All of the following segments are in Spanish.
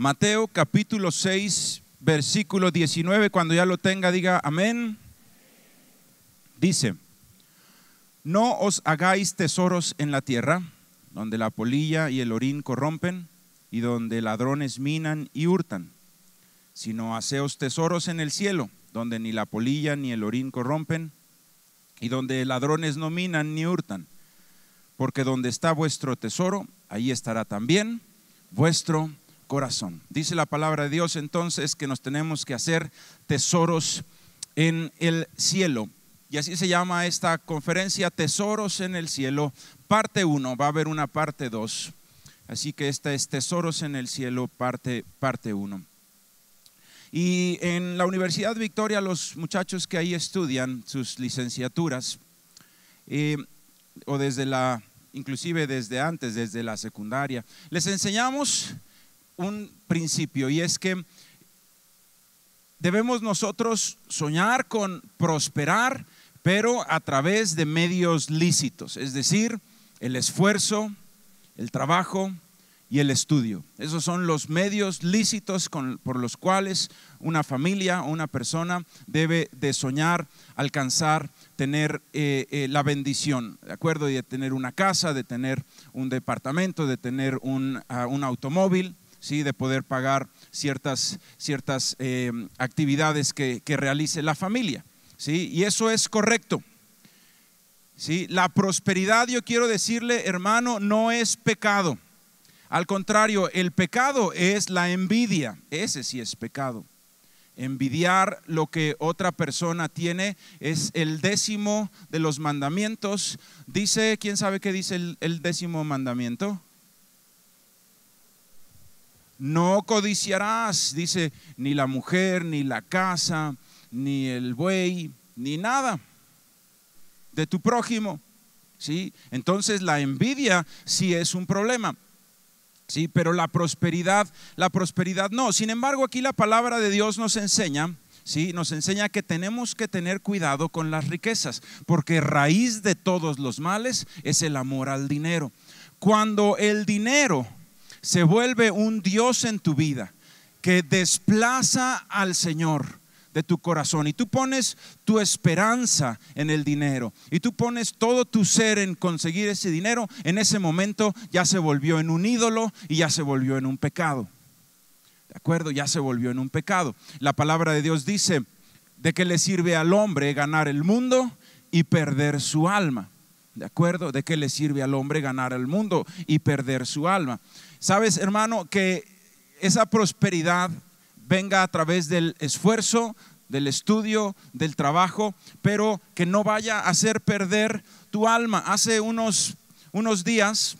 Mateo capítulo 6, versículo 19, cuando ya lo tenga, diga amén. Dice: no os hagáis tesoros en la tierra, donde la polilla y el orín corrompen, y donde ladrones minan y hurtan, sino haceos tesoros en el cielo, donde ni la polilla ni el orín corrompen, y donde ladrones no minan ni hurtan. Porque donde está vuestro tesoro, ahí estará también vuestro corazón. Dice la palabra de Dios entonces que nos tenemos que hacer tesoros en el cielo. Y así se llama esta conferencia, Tesoros en el Cielo, parte 1. Va a haber una parte 2. Así que esta es Tesoros en el Cielo, parte 1. Y en la Universidad Victoria, los muchachos que ahí estudian sus licenciaturas, o inclusive desde antes, desde la secundaria, les enseñamos un principio, y es que debemos nosotros soñar con prosperar, pero a través de medios lícitos, es decir, el esfuerzo, el trabajo y el estudio. Esos son los medios lícitos por los cuales una familia o una persona debe de soñar, alcanzar, tener la bendición, ¿de acuerdo? Y de tener una casa, de tener un departamento, de tener un automóvil, ¿sí? De poder pagar ciertas actividades que realice la familia, ¿sí? Y eso es correcto, ¿sí? La prosperidad, yo quiero decirle, hermano, no es pecado. Al contrario, el pecado es la envidia. Ese sí es pecado. Envidiar lo que otra persona tiene es el 10º de los mandamientos. Dice, ¿quién sabe qué dice el 10º mandamiento? No codiciarás, dice, ni la mujer, ni la casa, ni el buey, ni nada de tu prójimo, ¿sí? Entonces la envidia sí es un problema, ¿sí? Pero la prosperidad no. Sin embargo, aquí la palabra de Dios nos enseña, ¿sí? Nos enseña que tenemos que tener cuidado con las riquezas, porque raíz de todos los males es el amor al dinero. Cuando el dinero se vuelve un Dios en tu vida que desplaza al Señor de tu corazón, y tú pones tu esperanza en el dinero, y tú pones todo tu ser en conseguir ese dinero, en ese momento ya se volvió en un ídolo y ya se volvió en un pecado. ¿De acuerdo? Ya se volvió en un pecado. La palabra de Dios dice: ¿de qué le sirve al hombre ganar el mundo y perder su alma? ¿De acuerdo? ¿De qué le sirve al hombre ganar el mundo y perder su alma? Sabes, hermano, que esa prosperidad venga a través del esfuerzo, del estudio, del trabajo, pero que no vaya a hacer perder tu alma. Hace unos días,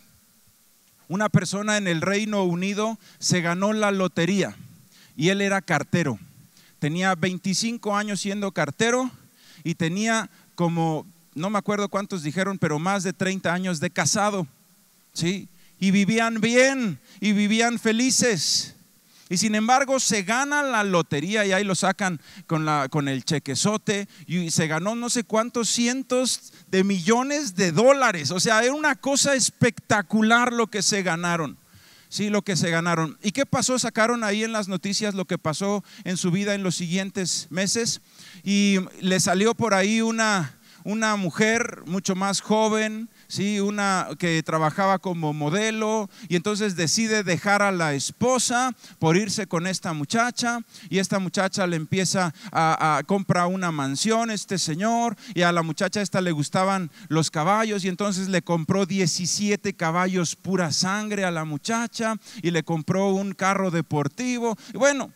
una persona en el Reino Unido se ganó la lotería, y él era cartero. Tenía 25 años siendo cartero, y tenía como, no me acuerdo cuántos dijeron, pero más de 30 años de casado, ¿sí? Y vivían bien y vivían felices. Y sin embargo se gana la lotería, y ahí lo sacan con el chequezote, y se ganó no sé cuántos cientos de millones de dólares. O sea, era una cosa espectacular lo que se ganaron. Sí, lo que se ganaron. ¿Y qué pasó? Sacaron ahí en las noticias lo que pasó en su vida en los siguientes meses, y le salió por ahí una mujer mucho más joven, ¿sí? Una que trabajaba como modelo, y entonces decide dejar a la esposa por irse con esta muchacha, y esta muchacha le empieza a comprar una mansión, este señor, y a la muchacha esta le gustaban los caballos, y entonces le compró 17 caballos pura sangre a la muchacha, y le compró un carro deportivo, y bueno,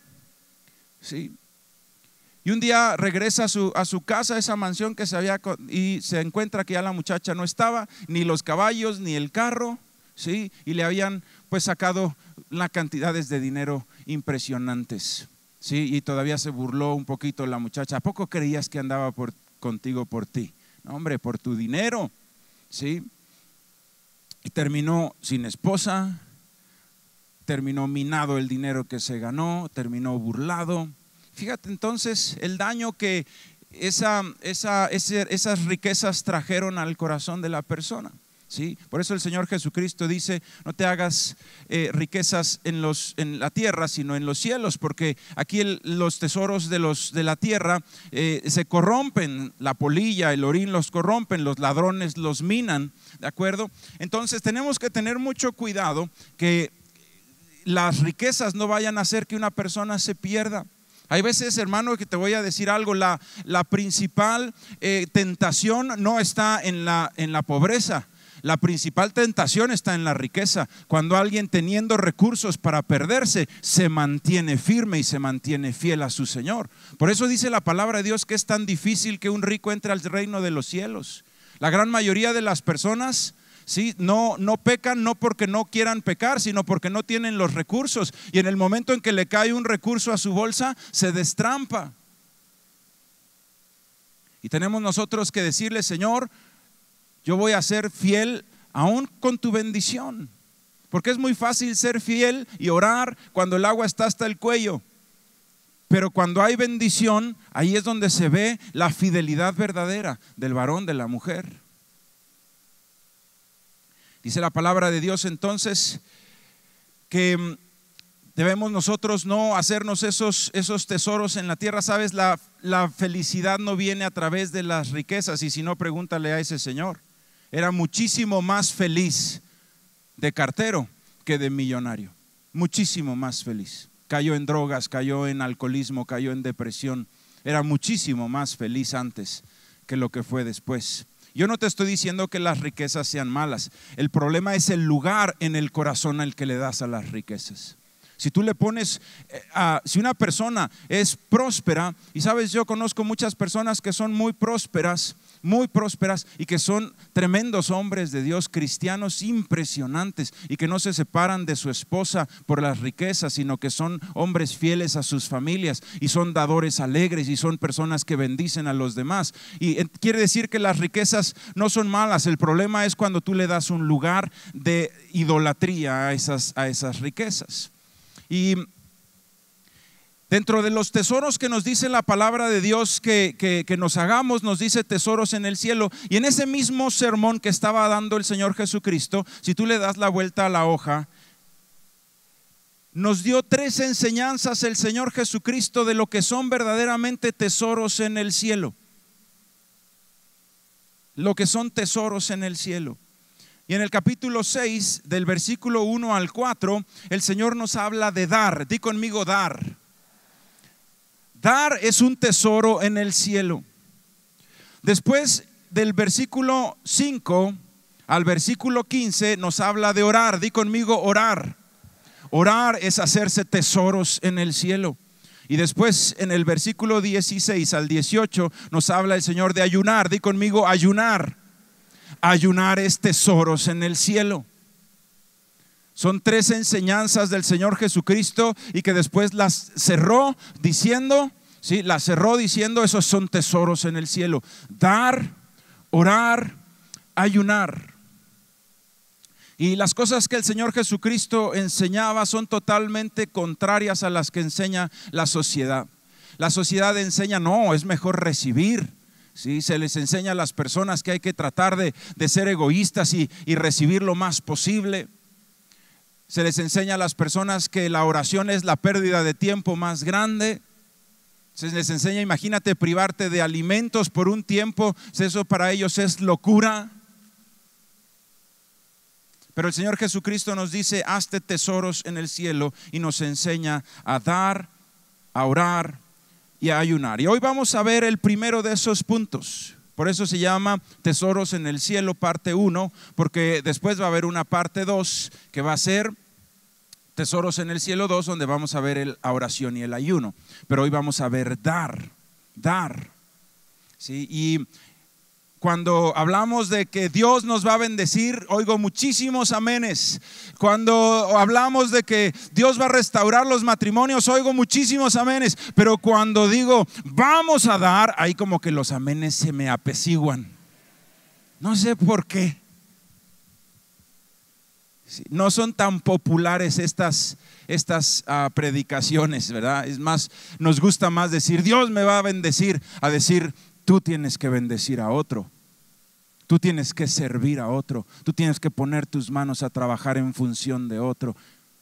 sí. Y un día regresa a su casa, esa mansión que y se encuentra que ya la muchacha no estaba, ni los caballos, ni el carro, ¿sí? Y le habían pues sacado las cantidades de dinero impresionantes, ¿sí? Y todavía se burló un poquito la muchacha. ¿A poco creías que andaba contigo por ti? No, hombre, por tu dinero, ¿sí? Y terminó sin esposa, terminó minado el dinero que se ganó, terminó burlado. Fíjate entonces el daño que esas riquezas trajeron al corazón de la persona. ¿sí? Por eso el Señor Jesucristo dice: no te hagas riquezas en la tierra, sino en los cielos, porque aquí los tesoros de la tierra se corrompen, la polilla, el orín los corrompen, los ladrones los minan, ¿de acuerdo? Entonces tenemos que tener mucho cuidado que las riquezas no vayan a hacer que una persona se pierda. Hay veces, hermano, que te voy a decir algo, la principal tentación no está en la pobreza. La principal tentación está en la riqueza. Cuando alguien, teniendo recursos para perderse, se mantiene firme y se mantiene fiel a su Señor. Por eso dice la palabra de Dios que es tan difícil que un rico entre al reino de los cielos. La gran mayoría de las personas, ¿sí?, no pecan, no porque no quieran pecar, sino porque no tienen los recursos, y en el momento en que le cae un recurso a su bolsa, se destrampa. Y tenemos nosotros que decirle: Señor, yo voy a ser fiel aún con tu bendición, porque es muy fácil ser fiel y orar cuando el agua está hasta el cuello, pero cuando hay bendición, ahí es donde se ve la fidelidad verdadera del varón, de la mujer. Dice la palabra de Dios entonces que debemos nosotros no hacernos esos tesoros en la tierra. Sabes, la felicidad no viene a través de las riquezas, y si no, pregúntale a ese señor. Era muchísimo más feliz de cartero que de millonario, muchísimo más feliz. Cayó en drogas, cayó en alcoholismo, cayó en depresión. Era muchísimo más feliz antes que lo que fue después. Yo no te estoy diciendo que las riquezas sean malas. El problema es el lugar en el corazón al que le das a las riquezas. Si tú le pones, si una persona es próspera, y sabes, yo conozco muchas personas que son muy prósperas y que son tremendos hombres de Dios, cristianos impresionantes, y que no se separan de su esposa por las riquezas, sino que son hombres fieles a sus familias y son dadores alegres y son personas que bendicen a los demás. Y quiere decir que las riquezas no son malas. El problema es cuando tú le das un lugar de idolatría a esas riquezas. Y dentro de los tesoros que nos dice la palabra de Dios que nos hagamos, nos dice tesoros en el cielo. Y en ese mismo sermón que estaba dando el Señor Jesucristo, si tú le das la vuelta a la hoja, nos dio 3 enseñanzas el Señor Jesucristo de lo que son verdaderamente tesoros en el cielo. Lo que son tesoros en el cielo. Y en el capítulo 6, del versículo 1 al 4, el Señor nos habla de dar. Di conmigo: dar. Dar es un tesoro en el cielo. Después del versículo 5 al versículo 15 nos habla de orar. Di conmigo: orar. Orar es hacerse tesoros en el cielo. Y después en el versículo 16 al 18 nos habla el Señor de ayunar. Di conmigo: ayunar. Ayunar es tesoros en el cielo. Son 3 enseñanzas del Señor Jesucristo, y que después las cerró diciendo, ¿sí?, las cerró diciendo: esos son tesoros en el cielo. Dar, orar, ayunar. Y las cosas que el Señor Jesucristo enseñaba son totalmente contrarias a las que enseña la sociedad. La sociedad enseña: no, es mejor recibir. Sí, se les enseña a las personas que hay que tratar de ser egoístas y recibir lo más posible. Se les enseña a las personas que la oración es la pérdida de tiempo más grande. Se les enseña: imagínate privarte de alimentos por un tiempo, eso para ellos es locura. Pero el Señor Jesucristo nos dice: hazte tesoros en el cielo, y nos enseña a dar, a orar y a ayunar. Y hoy vamos a ver el primero de esos puntos. Por eso se llama Tesoros en el cielo, parte 1, porque después va a haber una parte 2 que va a ser Tesoros en el cielo 2, donde vamos a ver la oración y el ayuno. Pero hoy vamos a ver dar. ¿Sí? Y cuando hablamos de que Dios nos va a bendecir, oigo muchísimos amenes. Cuando hablamos de que Dios va a restaurar los matrimonios, oigo muchísimos amenes. Pero cuando digo vamos a dar, ahí como que los amenes se me apaciguan. No sé por qué. Sí, no son tan populares estas predicaciones, ¿verdad? Es más, nos gusta más decir Dios me va a bendecir, a decir tú tienes que bendecir a otro. Tú tienes que servir a otro, tú tienes que poner tus manos a trabajar en función de otro.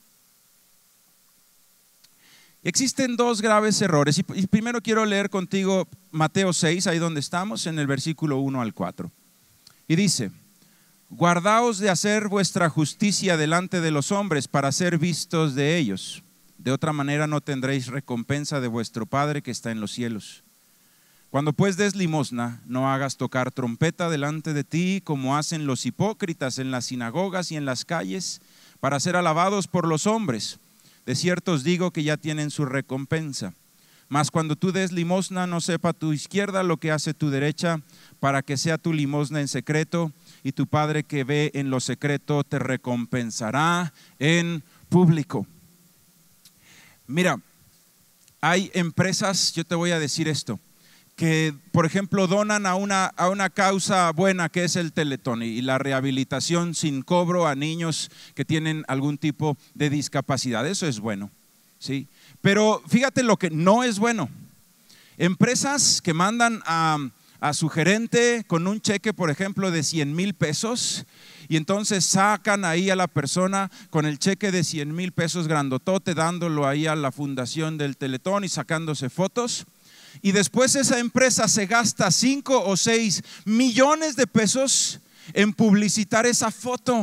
Existen dos graves errores y primero quiero leer contigo Mateo 6, ahí donde estamos, en el versículo 1 al 4. Y dice: guardaos de hacer vuestra justicia delante de los hombres para ser vistos de ellos. De otra manera no tendréis recompensa de vuestro Padre que está en los cielos. Cuando pues des limosna, no hagas tocar trompeta delante de ti como hacen los hipócritas en las sinagogas y en las calles, para ser alabados por los hombres. De cierto os digo que ya tienen su recompensa. Mas cuando tú des limosna, no sepa tu izquierda lo que hace tu derecha, para que sea tu limosna en secreto, y tu Padre que ve en lo secreto te recompensará en público. Mira, hay empresas, yo te voy a decir esto, que por ejemplo donan a una causa buena que es el Teletón y la rehabilitación sin cobro a niños que tienen algún tipo de discapacidad. Eso es bueno, ¿sí? Pero fíjate lo que no es bueno. Empresas que mandan a su gerente con un cheque, por ejemplo, de 100,000 pesos, y entonces sacan ahí a la persona con el cheque de 100,000 pesos grandotote, dándolo ahí a la fundación del Teletón y sacándose fotos. Y después esa empresa se gasta 5 o 6 millones de pesos en publicitar esa foto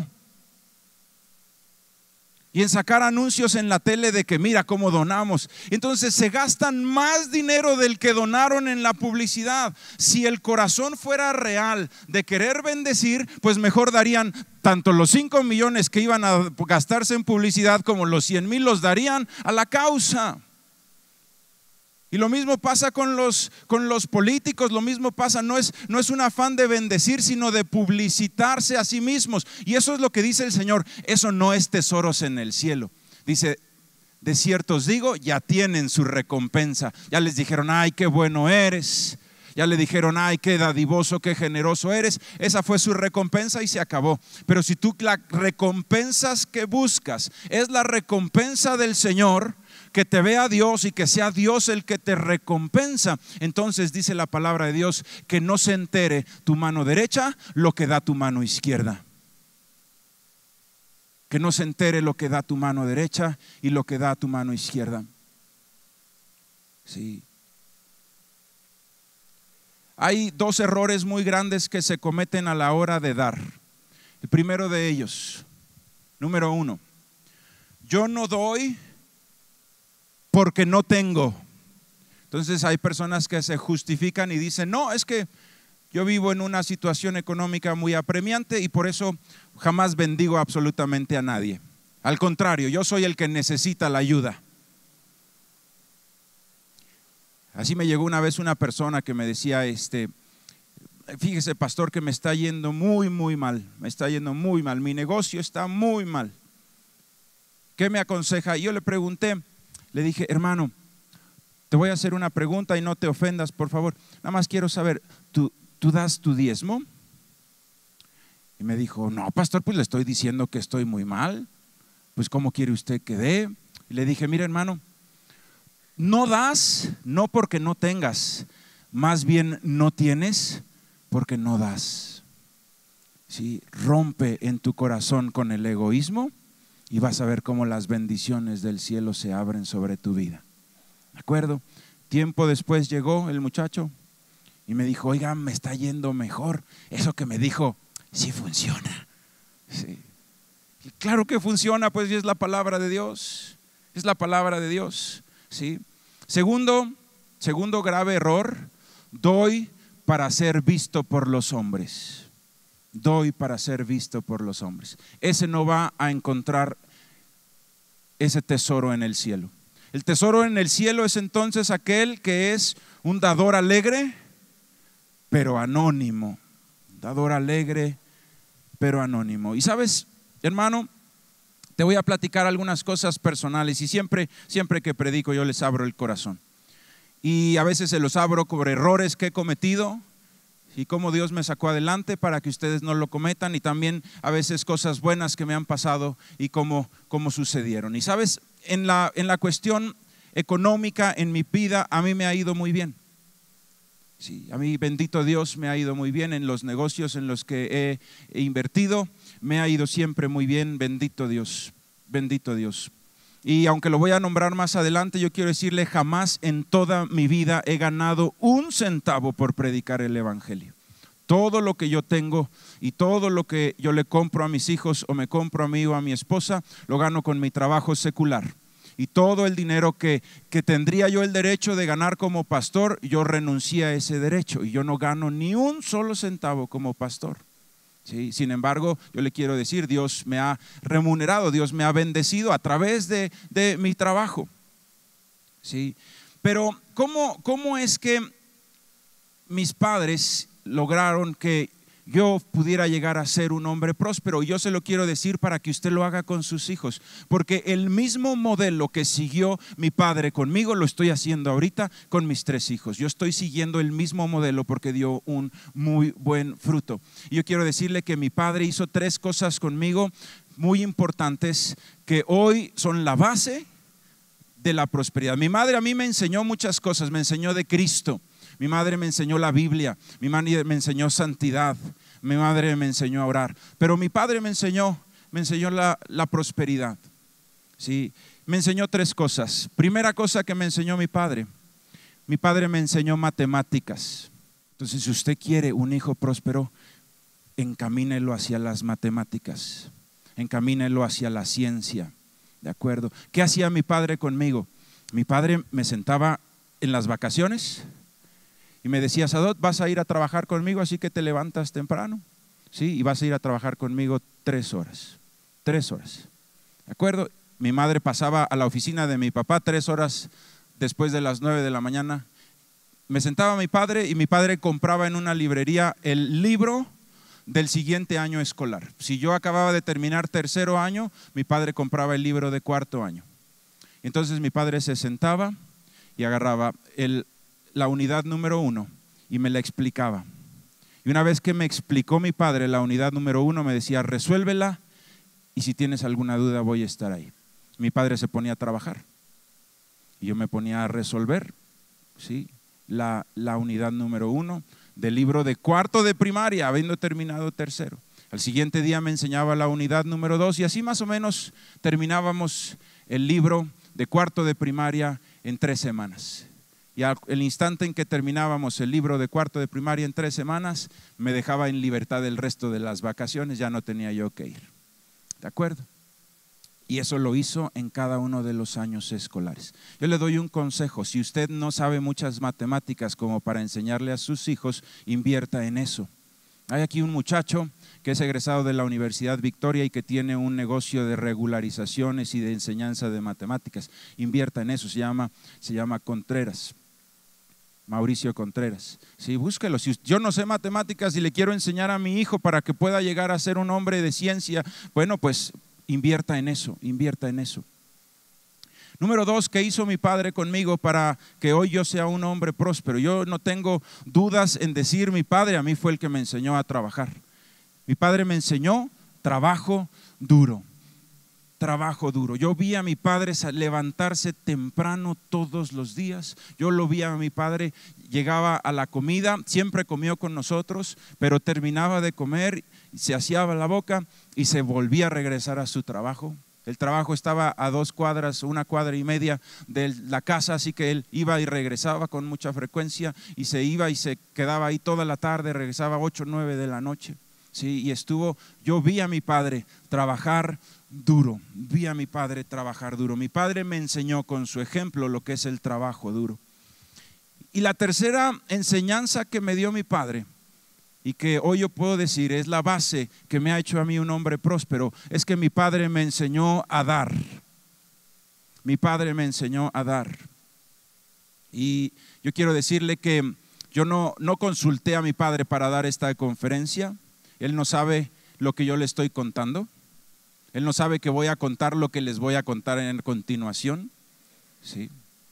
y en sacar anuncios en la tele de que mira cómo donamos. Entonces se gastan más dinero del que donaron en la publicidad. Si el corazón fuera real de querer bendecir, pues mejor darían tanto los 5 millones que iban a gastarse en publicidad como los 100,000 los darían a la causa. Y lo mismo pasa con los políticos, lo mismo pasa, no es un afán de bendecir, sino de publicitarse a sí mismos. Y eso es lo que dice el Señor, eso no es tesoros en el cielo. Dice: de cierto os digo, ya tienen su recompensa. Ya les dijeron, ay, qué bueno eres. Ya le dijeron, ay, qué dadivoso, qué generoso eres. Esa fue su recompensa y se acabó. Pero si tú la recompensas que buscas es la recompensa del Señor, que te vea Dios y que sea Dios el que te recompensa, entonces dice la palabra de Dios que no se entere tu mano derecha lo que da tu mano izquierda. Que no se entere lo que da tu mano derecha y lo que da tu mano izquierda. Sí. Hay dos errores muy grandes que se cometen a la hora de dar. El primero de ellos, número 1, yo no doy porque no tengo. Entonces hay personas que se justifican y dicen, no, es que yo vivo en una situación económica muy apremiante y por eso jamás bendigo absolutamente a nadie. Al contrario, yo soy el que necesita la ayuda. Así me llegó una vez una persona que me decía, fíjese, pastor, que me está yendo muy mal, me está yendo muy mal, mi negocio está muy mal. ¿Qué me aconseja? Y yo le pregunté, le dije, hermano, te voy a hacer una pregunta y no te ofendas, por favor. Nada más quiero saber, ¿tú das tu diezmo? Y me dijo, no, pastor, pues le estoy diciendo que estoy muy mal. Pues ¿cómo quiere usted que dé? Y le dije, mira, hermano, no das, no porque no tengas, más bien no tienes porque no das. ¿Sí? Rompe en tu corazón con el egoísmo y vas a ver cómo las bendiciones del cielo se abren sobre tu vida. ¿De acuerdo? Tiempo después llegó el muchacho y me dijo, oiga, me está yendo mejor. Eso que me dijo, sí funciona. Sí. Y claro que funciona, pues es la palabra de Dios. Es la palabra de Dios. ¿Sí? Segundo grave error, doy para ser visto por los hombres. Doy para ser visto por los hombres. Ese no va a encontrar ese tesoro en el cielo. El tesoro en el cielo es entonces aquel que es un dador alegre, pero anónimo. Dador alegre, pero anónimo. Y sabes, hermano, te voy a platicar algunas cosas personales y siempre que predico yo les abro el corazón. Y a veces se los abro por errores que he cometido y cómo Dios me sacó adelante para que ustedes no lo cometan, y también a veces cosas buenas que me han pasado y cómo sucedieron. Y sabes, en la cuestión económica en mi vida a mí me ha ido muy bien. Sí, a mí, bendito Dios, me ha ido muy bien en los negocios en los que he invertido, me ha ido siempre muy bien, bendito Dios, bendito Dios. Y aunque lo voy a nombrar más adelante, yo quiero decirle, jamás en toda mi vida he ganado un centavo por predicar el evangelio. Todo lo que yo tengo y todo lo que yo le compro a mis hijos o me compro a mí o a mi esposa, lo gano con mi trabajo secular. Y todo el dinero que tendría yo el derecho de ganar como pastor, yo renuncié a ese derecho y yo no gano ni un solo centavo como pastor. ¿Sí? Sin embargo, yo le quiero decir, Dios me ha remunerado, Dios me ha bendecido a través de mi trabajo. ¿Sí? Pero ¿cómo es que mis padres lograron que yo pudiera llegar a ser un hombre próspero? Yo se lo quiero decir para que usted lo haga con sus hijos, porque el mismo modelo que siguió mi padre conmigo lo estoy haciendo ahorita con mis 3 hijos. Yo estoy siguiendo el mismo modelo porque dio un muy buen fruto. Y yo quiero decirle que mi padre hizo 3 cosas conmigo muy importantes que hoy son la base de la prosperidad. Mi madre a mí me enseñó muchas cosas, me enseñó de Cristo. Mi madre me enseñó la Biblia, mi madre me enseñó santidad, mi madre me enseñó a orar, pero mi padre me enseñó la prosperidad. ¿Sí? Me enseñó 3 cosas. Primera cosa que me enseñó mi padre me enseñó matemáticas. Entonces, si usted quiere un hijo próspero, encamínelo hacia las matemáticas, encamínelo hacia la ciencia. ¿De acuerdo? ¿Qué hacía mi padre conmigo? Mi padre me sentaba en las vacaciones y me decía, Sadot, vas a ir a trabajar conmigo, así que te levantas temprano, ¿sí? Y vas a ir a trabajar conmigo 3 horas. 3 horas. ¿De acuerdo? Mi madre pasaba a la oficina de mi papá 3 horas después de las 9 de la mañana. Me sentaba mi padre y mi padre compraba en una librería el libro del siguiente año escolar. Si yo acababa de terminar 3er año, mi padre compraba el libro de 4.º año. Entonces mi padre se sentaba y agarraba la unidad número 1 y me la explicaba. Y una vez que me explicó mi padre la unidad número 1, me decía, resuélvela y si tienes alguna duda voy a estar ahí. Mi padre se ponía a trabajar y yo me ponía a resolver, ¿sí? la unidad número 1 del libro de 4.º de primaria, habiendo terminado 3.º. Al siguiente día me enseñaba la unidad número 2 y así más o menos terminábamos el libro de 4.º de primaria en 3 semanas. Y al instante en que terminábamos el libro de 4.º de primaria en 3 semanas, me dejaba en libertad el resto de las vacaciones, ya no tenía yo que ir. ¿De acuerdo? Y eso lo hizo en cada uno de los años escolares. Yo le doy un consejo, si usted no sabe muchas matemáticas como para enseñarle a sus hijos, invierta en eso. Hay aquí un muchacho que es egresado de la Universidad Victoria y que tiene un negocio de regularizaciones y de enseñanza de matemáticas. Invierta en eso, se llama Contreras. Mauricio Contreras. Sí, búsquelo. Si yo no sé matemáticas y le quiero enseñar a mi hijo para que pueda llegar a ser un hombre de ciencia, bueno, pues invierta en eso, invierta en eso. Número 2, ¿qué hizo mi padre conmigo para que hoy yo sea un hombre próspero? Yo no tengo dudas en decir, mi padre a mí fue el que me enseñó a trabajar. Mi padre me enseñó trabajo duro. Trabajo duro. Yo vi a mi padre levantarse temprano todos los días. Yo lo vi a mi padre, llegaba a la comida, siempre comió con nosotros, pero terminaba de comer, se hacía la boca y se volvía a regresar a su trabajo. El trabajo estaba a 2 cuadras, 1,5 cuadras de la casa, así que él iba y regresaba con mucha frecuencia y se iba y se quedaba ahí toda la tarde, regresaba 8 o 9 de la noche. Sí, y yo vi a mi padre trabajar duro, vi a mi padre trabajar duro. Mi padre me enseñó con su ejemplo lo que es el trabajo duro. Y la tercera enseñanza que me dio mi padre, y que hoy yo puedo decir es la base que me ha hecho a mí un hombre próspero, es que mi padre me enseñó a dar. Mi padre me enseñó a dar. Y yo quiero decirle que yo no consulté a mi padre para dar esta conferencia. Él no sabe lo que yo le estoy contando. Él no sabe que voy a contar lo que les voy a contar en continuación. ¿Sí?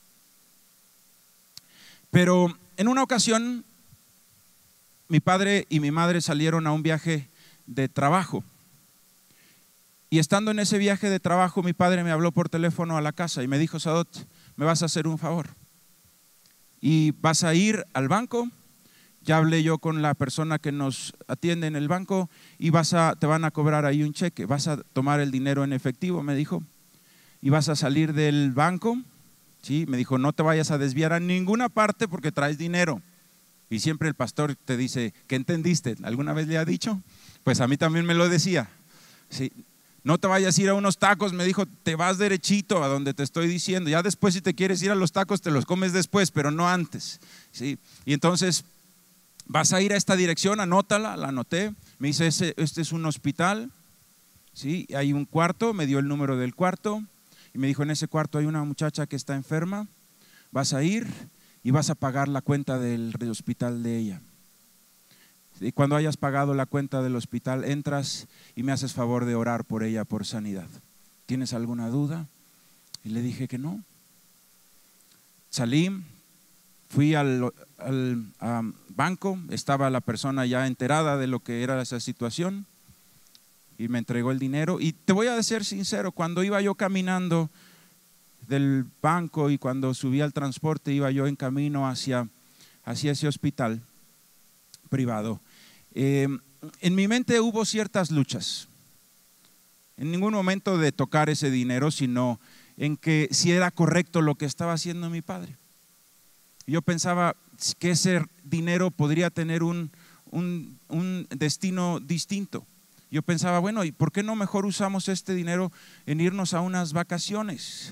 Pero en una ocasión, mi padre y mi madre salieron a un viaje de trabajo. Y estando en ese viaje de trabajo, mi padre me habló por teléfono a la casa y me dijo, Sadot, me vas a hacer un favor. Y vas a ir al banco ya hablé yo con la persona que nos atiende en el banco y te van a cobrar ahí un cheque, vas a tomar el dinero en efectivo, me dijo, y vas a salir del banco, ¿sí? Me dijo, no te vayas a desviar a ninguna parte porque traes dinero. Y siempre el pastor te dice, ¿qué entendiste? ¿Alguna vez le ha dicho? Pues a mí también me lo decía, ¿sí? No te vayas a ir a unos tacos, me dijo, te vas derechito a donde te estoy diciendo. Ya después, si te quieres ir a los tacos, te los comes después, pero no antes, ¿sí? Y entonces vas a ir a esta dirección, anótala, la anoté. Me dice, este es un hospital, ¿sí? Hay un cuarto, me dio el número del cuarto y me dijo, en ese cuarto hay una muchacha que está enferma, vas a ir y vas a pagar la cuenta del hospital de ella. Y cuando hayas pagado la cuenta del hospital, entras y me haces favor de orar por ella por sanidad. ¿Tienes alguna duda? Y le dije que no. Salí, fui al banco, estaba la persona ya enterada de lo que era esa situación y me entregó el dinero. Y te voy a ser sincero, cuando iba yo caminando del banco y cuando subí al transporte, iba yo en camino hacia ese hospital privado. En mi mente hubo ciertas luchas. En ningún momento de tocar ese dinero, sino en que si era correcto lo que estaba haciendo mi padre. Yo pensaba que ese dinero podría tener un destino distinto. Yo pensaba, bueno, ¿y por qué no mejor usamos este dinero en irnos a unas vacaciones?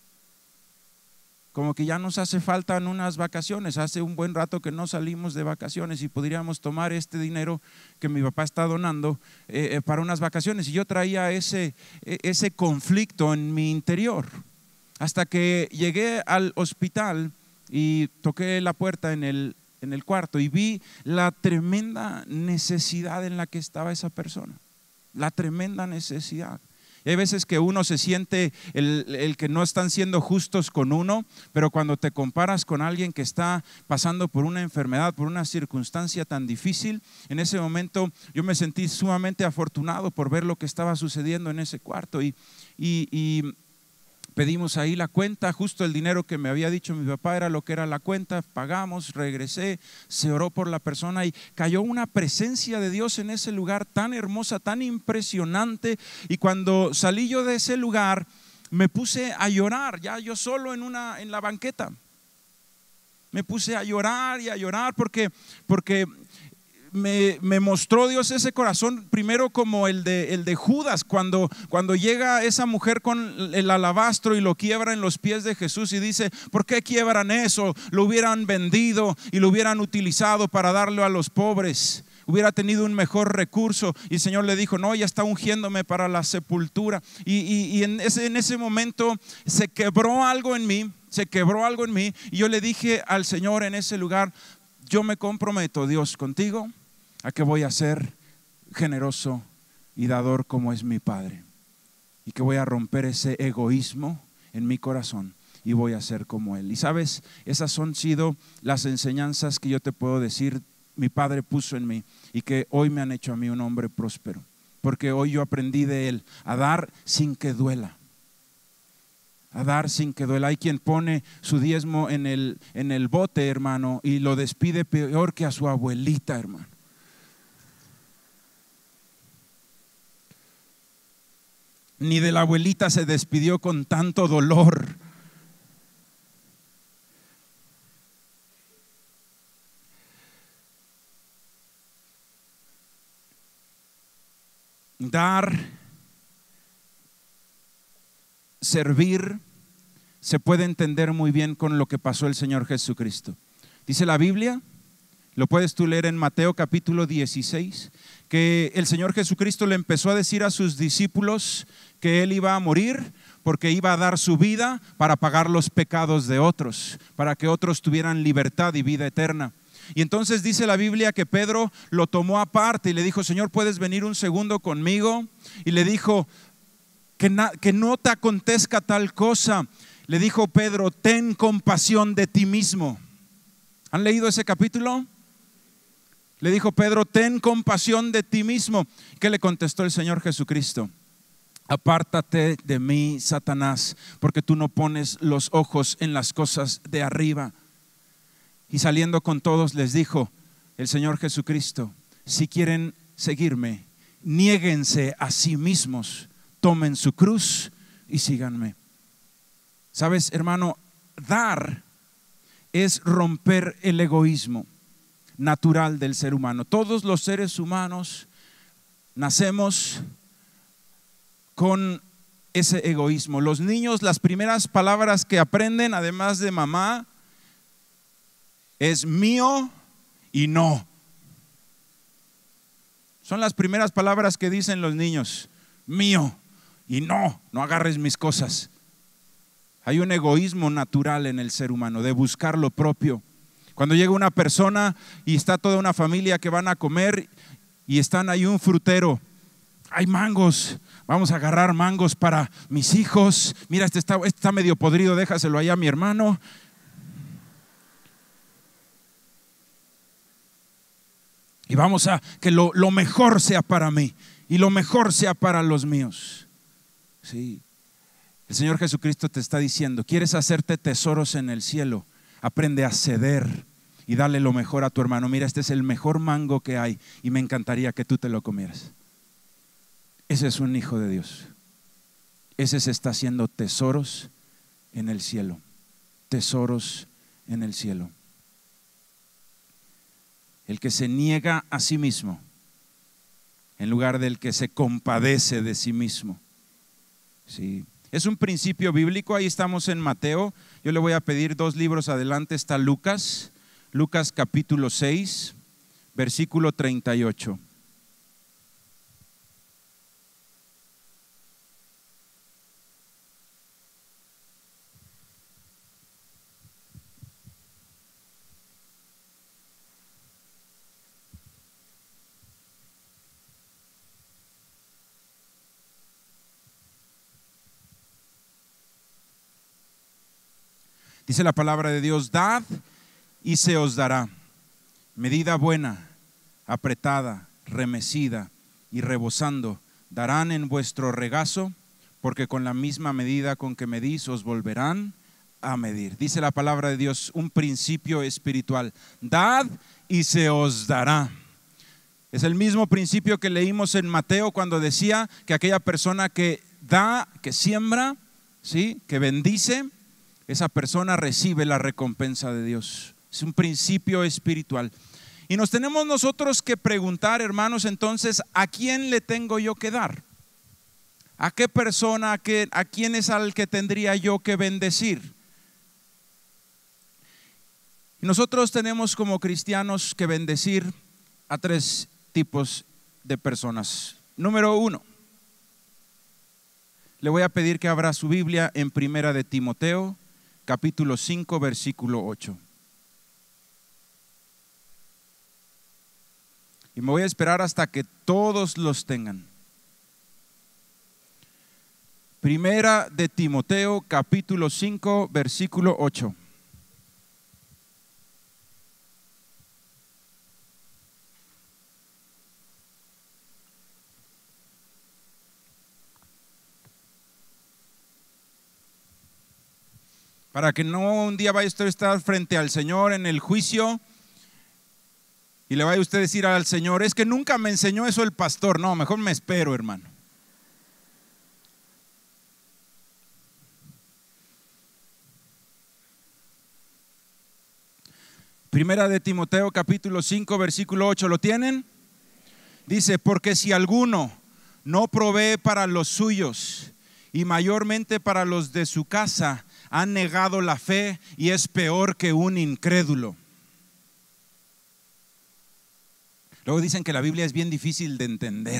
Como que ya nos hace falta en unas vacaciones. Hace un buen rato que no salimos de vacaciones y podríamos tomar este dinero que mi papá está donando para unas vacaciones. Y yo traía ese conflicto en mi interior. Hasta que llegué al hospital y toqué la puerta en el cuarto y vi la tremenda necesidad en la que estaba esa persona. La tremenda necesidad. Hay veces que uno se siente el que no están siendo justos con uno, pero cuando te comparas con alguien que está pasando por una enfermedad, por una circunstancia tan difícil, en ese momento yo me sentí sumamente afortunado por ver lo que estaba sucediendo en ese cuarto y pedimos ahí la cuenta, justo el dinero que me había dicho mi papá era lo que era la cuenta, pagamos, regresé, se oró por la persona y cayó una presencia de Dios en ese lugar tan hermosa, tan impresionante. Y cuando salí yo de ese lugar me puse a llorar, ya yo solo en la banqueta. Me puse a llorar y a llorar porque me mostró Dios ese corazón primero como el de Judas cuando llega esa mujer con el alabastro y lo quiebra en los pies de Jesús y dice, ¿por qué quiebran eso? Lo hubieran vendido y lo hubieran utilizado para darlo a los pobres, hubiera tenido un mejor recurso. Y el Señor le dijo, no, ella está ungiéndome para la sepultura. Y en ese momento se quebró algo en mí, y yo le dije al Señor en ese lugar, yo me comprometo, Dios, contigo, a que voy a ser generoso y dador como es mi Padre, y que voy a romper ese egoísmo en mi corazón y voy a ser como Él. Y sabes, esas han sido las enseñanzas que yo te puedo decir mi Padre puso en mí y que hoy me han hecho a mí un hombre próspero, porque hoy yo aprendí de Él a dar sin que duela. A dar sin que duela. Hay quien pone su diezmo en el bote, hermano, y lo despide peor que a su abuelita, hermano. Ni de la abuelita se despidió con tanto dolor. Dar, servir, se puede entender muy bien con lo que pasó el Señor Jesucristo. Dice la Biblia, lo puedes tú leer en Mateo capítulo 16, que el Señor Jesucristo le empezó a decir a sus discípulos que Él iba a morir porque iba a dar su vida para pagar los pecados de otros, para que otros tuvieran libertad y vida eterna. Y entonces dice la Biblia que Pedro lo tomó aparte y le dijo, Señor, ¿puedes venir un segundo conmigo? Y le dijo, que no te acontezca tal cosa. Le dijo Pedro, ten compasión de ti mismo. ¿Han leído ese capítulo? Le dijo Pedro, ten compasión de ti mismo. ¿Qué le contestó el Señor Jesucristo? Apártate de mí, Satanás, porque tú no pones los ojos en las cosas de arriba. Y saliendo con todos les dijo, el Señor Jesucristo: si quieren seguirme, niéguense a sí mismos, tomen su cruz y síganme. Sabes, hermano, dar es romper el egoísmo natural del ser humano. Todos los seres humanos nacemos con ese egoísmo. Los niños, las primeras palabras que aprenden, además de mamá, es mío y no. Son las primeras palabras que dicen los niños: mío y no, no agarres mis cosas. Hay un egoísmo natural en el ser humano de buscar lo propio. Cuando llega una persona y está toda una familia que van a comer y están ahí un frutero: hay mangos, vamos a agarrar mangos para mis hijos. Mira, este está medio podrido, déjaselo allá a mi hermano. Y vamos a que lo mejor sea para mí y lo mejor sea para los míos. Sí. El Señor Jesucristo te está diciendo: ¿quieres hacerte tesoros en el cielo? Aprende a ceder y dale lo mejor a tu hermano. Mira, este es el mejor mango que hay y me encantaría que tú te lo comieras. Ese es un hijo de Dios. Ese se está haciendo tesoros en el cielo. Tesoros en el cielo. El que se niega a sí mismo en lugar del que se compadece de sí mismo. Sí. Es un principio bíblico. Ahí estamos en Mateo. Yo le voy a pedir 2 libros adelante. Está Lucas capítulo 6, versículo 38. Dice la palabra de Dios: dad y se os dará, medida buena, apretada, remecida y rebosando, darán en vuestro regazo, porque con la misma medida con que medís os volverán a medir. Dice la palabra de Dios, un principio espiritual: dad y se os dará. Es el mismo principio que leímos en Mateo cuando decía que aquella persona que da, que siembra, ¿sí?, que bendice, esa persona recibe la recompensa de Dios. Es un principio espiritual. Y nos tenemos nosotros que preguntar, hermanos, entonces, ¿a quién le tengo yo que dar? ¿A qué persona, a quién es al que tendría yo que bendecir? Y nosotros tenemos como cristianos que bendecir a 3 tipos de personas. Número 1, le voy a pedir que abra su Biblia en Primera de Timoteo, capítulo 5, versículo 8. Y me voy a esperar hasta que todos los tengan. Primera de Timoteo, capítulo 5, versículo 8. Para que no un día vaya usted a estar frente al Señor en el juicio y le vaya usted a decir al Señor: es que nunca me enseñó eso el pastor. No, mejor me espero, hermano. Primera de Timoteo, capítulo 5, versículo 8. ¿Lo tienen? Dice: porque si alguno no provee para los suyos y mayormente para los de su casa, han negado la fe y es peor que un incrédulo. Luego dicen que la Biblia es bien difícil de entender.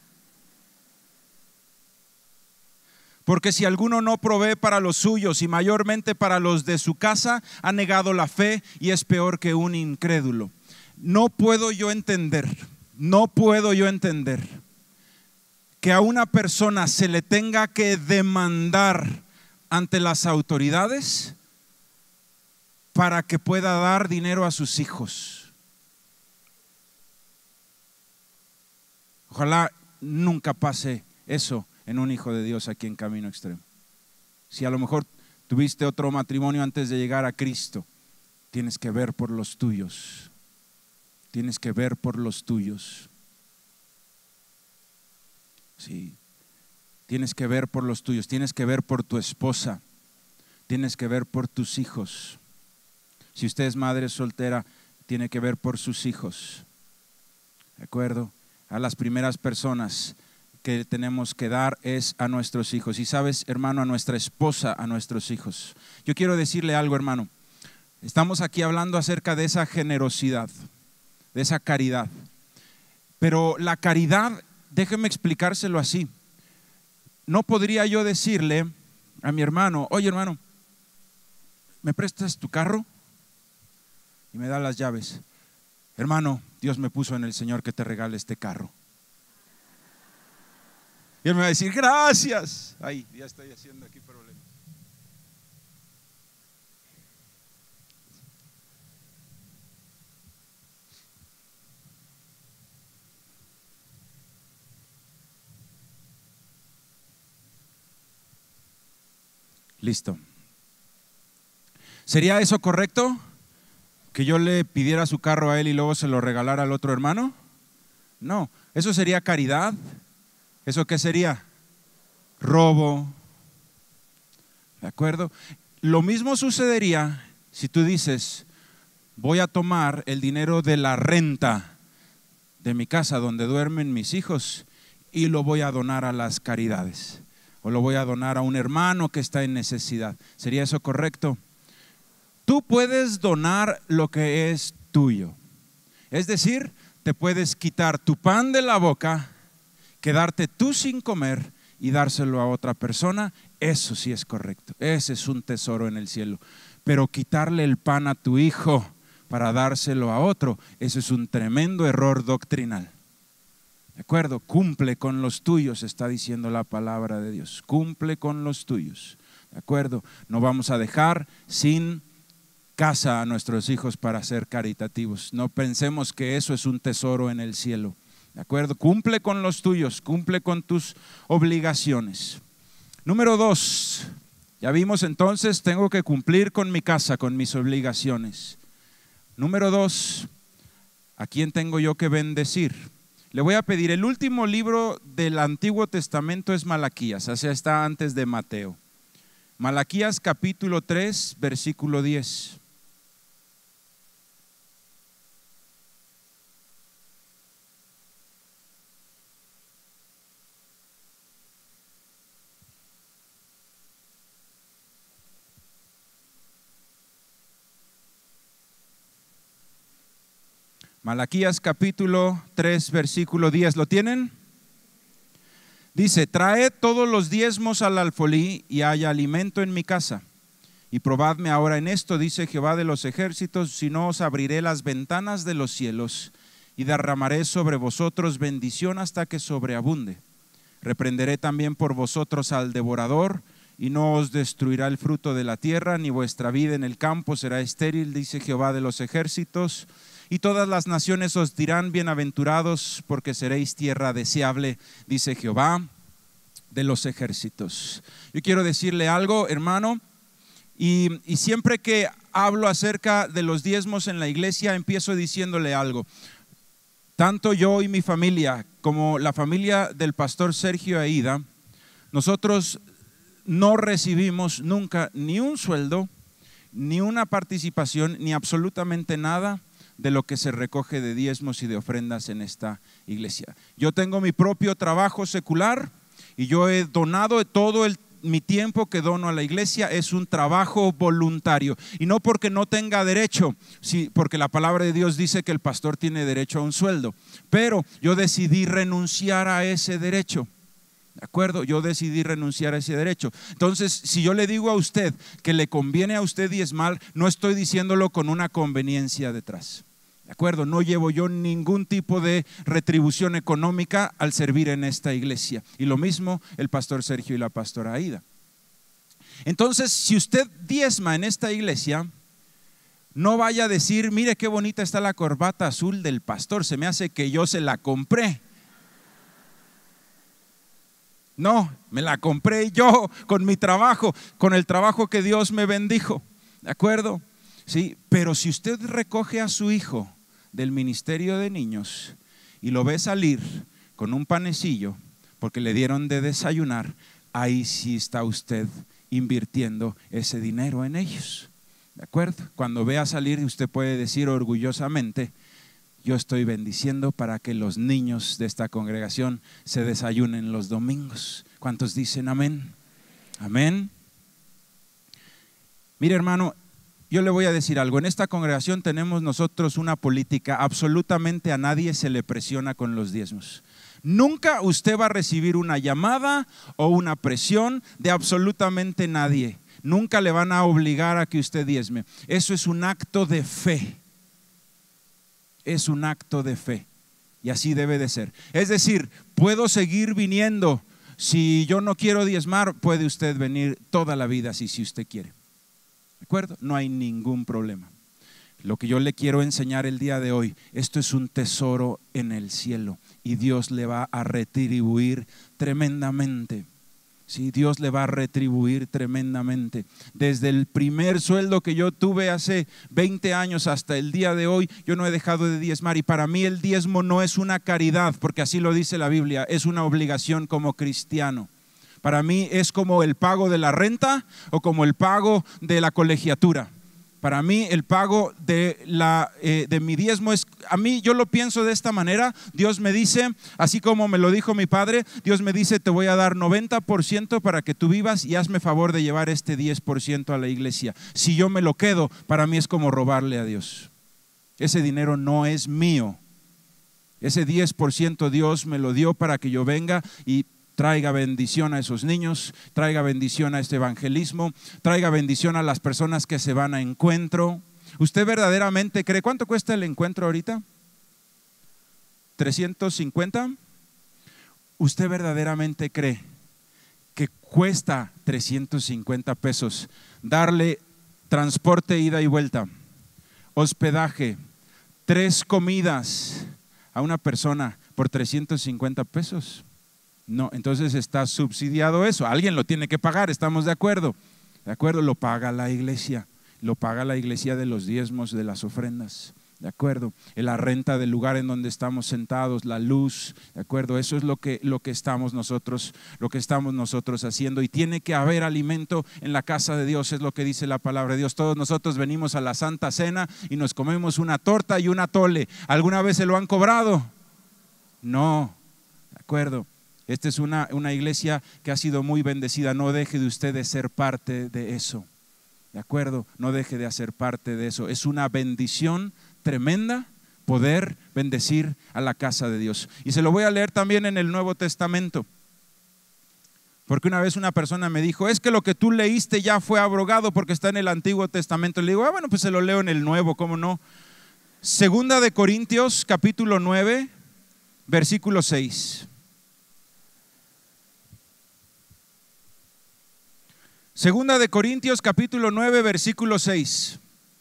Porque si alguno no provee para los suyos y mayormente para los de su casa, ha negado la fe y es peor que un incrédulo. No puedo yo entender que a una persona se le tenga que demandar ante las autoridades para que pueda dar dinero a sus hijos. Ojalá nunca pase eso en un hijo de Dios aquí en Camino Extremo. Si a lo mejor tuviste otro matrimonio antes de llegar a Cristo, tienes que ver por los tuyos. Tienes que ver por los tuyos. Sí. Tienes que ver por los tuyos, tienes que ver por tu esposa, tienes que ver por tus hijos. Si usted es madre soltera, tiene que ver por sus hijos. ¿De acuerdo? A las primeras personas que tenemos que dar es a nuestros hijos. Y sabes, hermano, a nuestra esposa, a nuestros hijos. Yo quiero decirle algo, hermano. Estamos aquí hablando acerca de esa generosidad, de esa caridad. Pero la caridad, déjeme explicárselo así. No podría yo decirle a mi hermano: oye, hermano, ¿me prestas tu carro? Y me da las llaves. Hermano, Dios me puso en el Señor que te regale este carro. Y él me va a decir: gracias. Ay, ya estoy haciendo aquí problemas. Listo. ¿Sería eso correcto? ¿Que yo le pidiera su carro a él y luego se lo regalara al otro hermano? No, eso sería caridad. ¿Eso qué sería? Robo. ¿De acuerdo? Lo mismo sucedería si tú dices: voy a tomar el dinero de la renta de mi casa donde duermen mis hijos y lo voy a donar a las caridades, o lo voy a donar a un hermano que está en necesidad. ¿Sería eso correcto? Tú puedes donar lo que es tuyo. Es decir, te puedes quitar tu pan de la boca, quedarte tú sin comer y dárselo a otra persona. Eso sí es correcto. Ese es un tesoro en el cielo. Pero quitarle el pan a tu hijo para dárselo a otro, eso es un tremendo error doctrinal. ¿De acuerdo? Cumple con los tuyos, está diciendo la palabra de Dios. Cumple con los tuyos. ¿De acuerdo? No vamos a dejar sin casa a nuestros hijos para ser caritativos. No pensemos que eso es un tesoro en el cielo. ¿De acuerdo? Cumple con los tuyos, cumple con tus obligaciones. Número 2, ya vimos entonces, tengo que cumplir con mi casa, con mis obligaciones. Número 2, ¿a quién tengo yo que bendecir? Le voy a pedir, el último libro del Antiguo Testamento es Malaquías, o sea, está antes de Mateo. Malaquías capítulo 3, versículo 10. Malaquías capítulo 3, versículo 10. ¿Lo tienen? Dice: traed todos los diezmos al alfolí y haya alimento en mi casa. Y probadme ahora en esto, dice Jehová de los ejércitos, si no os abriré las ventanas de los cielos y derramaré sobre vosotros bendición hasta que sobreabunde. Reprenderé también por vosotros al devorador y no os destruirá el fruto de la tierra, ni vuestra vida en el campo será estéril, dice Jehová de los ejércitos. Y todas las naciones os dirán: bienaventurados, porque seréis tierra deseable, dice Jehová de los ejércitos. Yo quiero decirle algo, hermano, y siempre que hablo acerca de los diezmos en la iglesia, empiezo diciéndole algo. Tanto yo y mi familia, como la familia del pastor Sergio Aida, nosotros no recibimos nunca ni un sueldo, ni una participación, ni absolutamente nada de lo que se recoge de diezmos y de ofrendas en esta iglesia. Yo tengo mi propio trabajo secular y yo he donado todo mi tiempo que dono a la iglesia. Es un trabajo voluntario, y no porque no tenga derecho, sí, porque la palabra de Dios dice que el pastor tiene derecho a un sueldo, pero yo decidí renunciar a ese derecho. ¿De acuerdo? Yo decidí renunciar a ese derecho. Entonces, si yo le digo a usted que le conviene a usted diezmar, no estoy diciéndolo con una conveniencia detrás. ¿De acuerdo? No llevo yo ningún tipo de retribución económica al servir en esta iglesia. Y lo mismo el pastor Sergio y la pastora Aida. Entonces, si usted diezma en esta iglesia, no vaya a decir: mire qué bonita está la corbata azul del pastor, se me hace que yo se la compré. No, me la compré yo con mi trabajo, con el trabajo que Dios me bendijo. ¿De acuerdo? Sí, pero si usted recoge a su hijo del ministerio de niños y lo ve salir con un panecillo porque le dieron de desayunar, ahí sí está usted invirtiendo ese dinero en ellos. ¿De acuerdo? Cuando vea salir, usted puede decir orgullosamente: yo estoy bendiciendo para que los niños de esta congregación se desayunen los domingos. ¿Cuántos dicen amén? Amén. Mire, hermano, yo le voy a decir algo. En esta congregación tenemos nosotros una política: absolutamente a nadie se le presiona con los diezmos. Nunca usted va a recibir una llamada o una presión de absolutamente nadie. Nunca le van a obligar a que usted diezme. Eso es un acto de fe. Es un acto de fe. Y así debe de ser. Es decir, puedo seguir viniendo. Si yo no quiero diezmar, puede usted venir toda la vida así, si usted quiere. ¿De acuerdo? No hay ningún problema. Lo que yo le quiero enseñar el día de hoy, esto es un tesoro en el cielo y Dios le va a retribuir tremendamente. Sí, Dios le va a retribuir tremendamente. Desde el primer sueldo que yo tuve hace 20 años hasta el día de hoy, yo no he dejado de diezmar. Y para mí el diezmo no es una caridad, porque así lo dice la Biblia, es una obligación como cristiano. Para mí es como el pago de la renta o como el pago de la colegiatura. Para mí el pago de mi diezmo es, a mí yo lo pienso de esta manera. Dios me dice, así como me lo dijo mi padre, Dios me dice: te voy a dar 90% para que tú vivas y hazme favor de llevar este 10% a la iglesia. Si yo me lo quedo, para mí es como robarle a Dios. Ese dinero no es mío. Ese 10% Dios me lo dio para que yo venga y traiga bendición a esos niños, traiga bendición a este evangelismo, traiga bendición a las personas que se van a encuentro. ¿Usted verdaderamente cree? ¿Cuánto cuesta el encuentro ahorita? ¿350? ¿Usted verdaderamente cree que cuesta 350 pesos darle transporte, ida y vuelta, hospedaje, 3 comidas a una persona por 350 pesos? No, entonces está subsidiado eso. Alguien lo tiene que pagar, ¿estamos de acuerdo? De acuerdo, lo paga la iglesia. Lo paga la iglesia de los diezmos, de las ofrendas. De acuerdo, la renta del lugar en donde estamos sentados, la luz. De acuerdo, eso es lo que estamos nosotros haciendo. Y tiene que haber alimento en la casa de Dios, es lo que dice la palabra de Dios. Todos nosotros venimos a la Santa Cena y nos comemos una torta y un atole. ¿Alguna vez se lo han cobrado? No. De acuerdo. Esta es una iglesia que ha sido muy bendecida. No deje de usted de ser parte de eso. ¿De acuerdo? No deje de hacer parte de eso. Es una bendición tremenda poder bendecir a la casa de Dios. Y se lo voy a leer también en el Nuevo Testamento. Porque una vez una persona me dijo: es que lo que tú leíste ya fue abrogado porque está en el Antiguo Testamento. Le digo: bueno, pues se lo leo en el Nuevo, ¿cómo no? Segunda de Corintios, capítulo 9, versículo 6. Segunda de Corintios capítulo 9 versículo 6.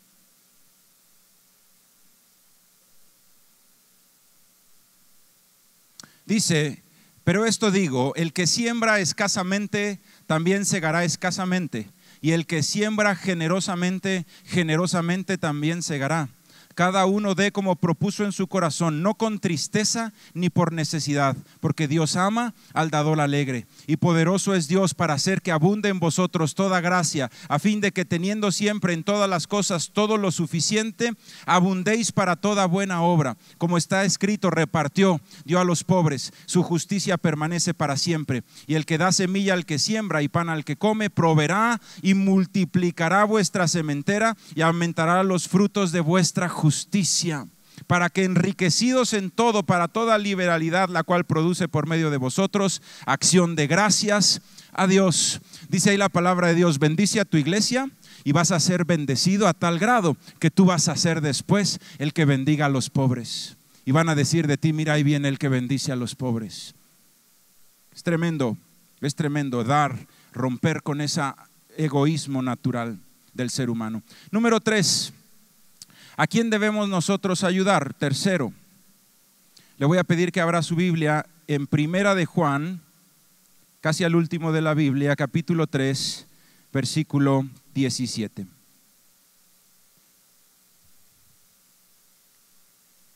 Dice: pero esto digo, el que siembra escasamente también segará escasamente, y el que siembra generosamente, generosamente también segará. Cada uno dé como propuso en su corazón, no con tristeza ni por necesidad, porque Dios ama al dador alegre. Y poderoso es Dios para hacer que abunde en vosotros toda gracia, a fin de que teniendo siempre en todas las cosas todo lo suficiente, abundéis para toda buena obra. Como está escrito: repartió, dio a los pobres, su justicia permanece para siempre. Y el que da semilla al que siembra y pan al que come, proveerá y multiplicará vuestra sementera y aumentará los frutos de vuestra justicia, para que enriquecidos en todo, para toda liberalidad, la cual produce por medio de vosotros acción de gracias a Dios. Dice ahí la palabra de Dios: bendice a tu iglesia y vas a ser bendecido a tal grado que tú vas a ser después el que bendiga a los pobres. Y van a decir de ti: mira, ahí viene el que bendice a los pobres. Es tremendo dar, romper con ese egoísmo natural del ser humano. Número 3. ¿A quién debemos nosotros ayudar? Tercero, le voy a pedir que abra su Biblia en Primera de Juan, casi al último de la Biblia, capítulo 3, versículo 17.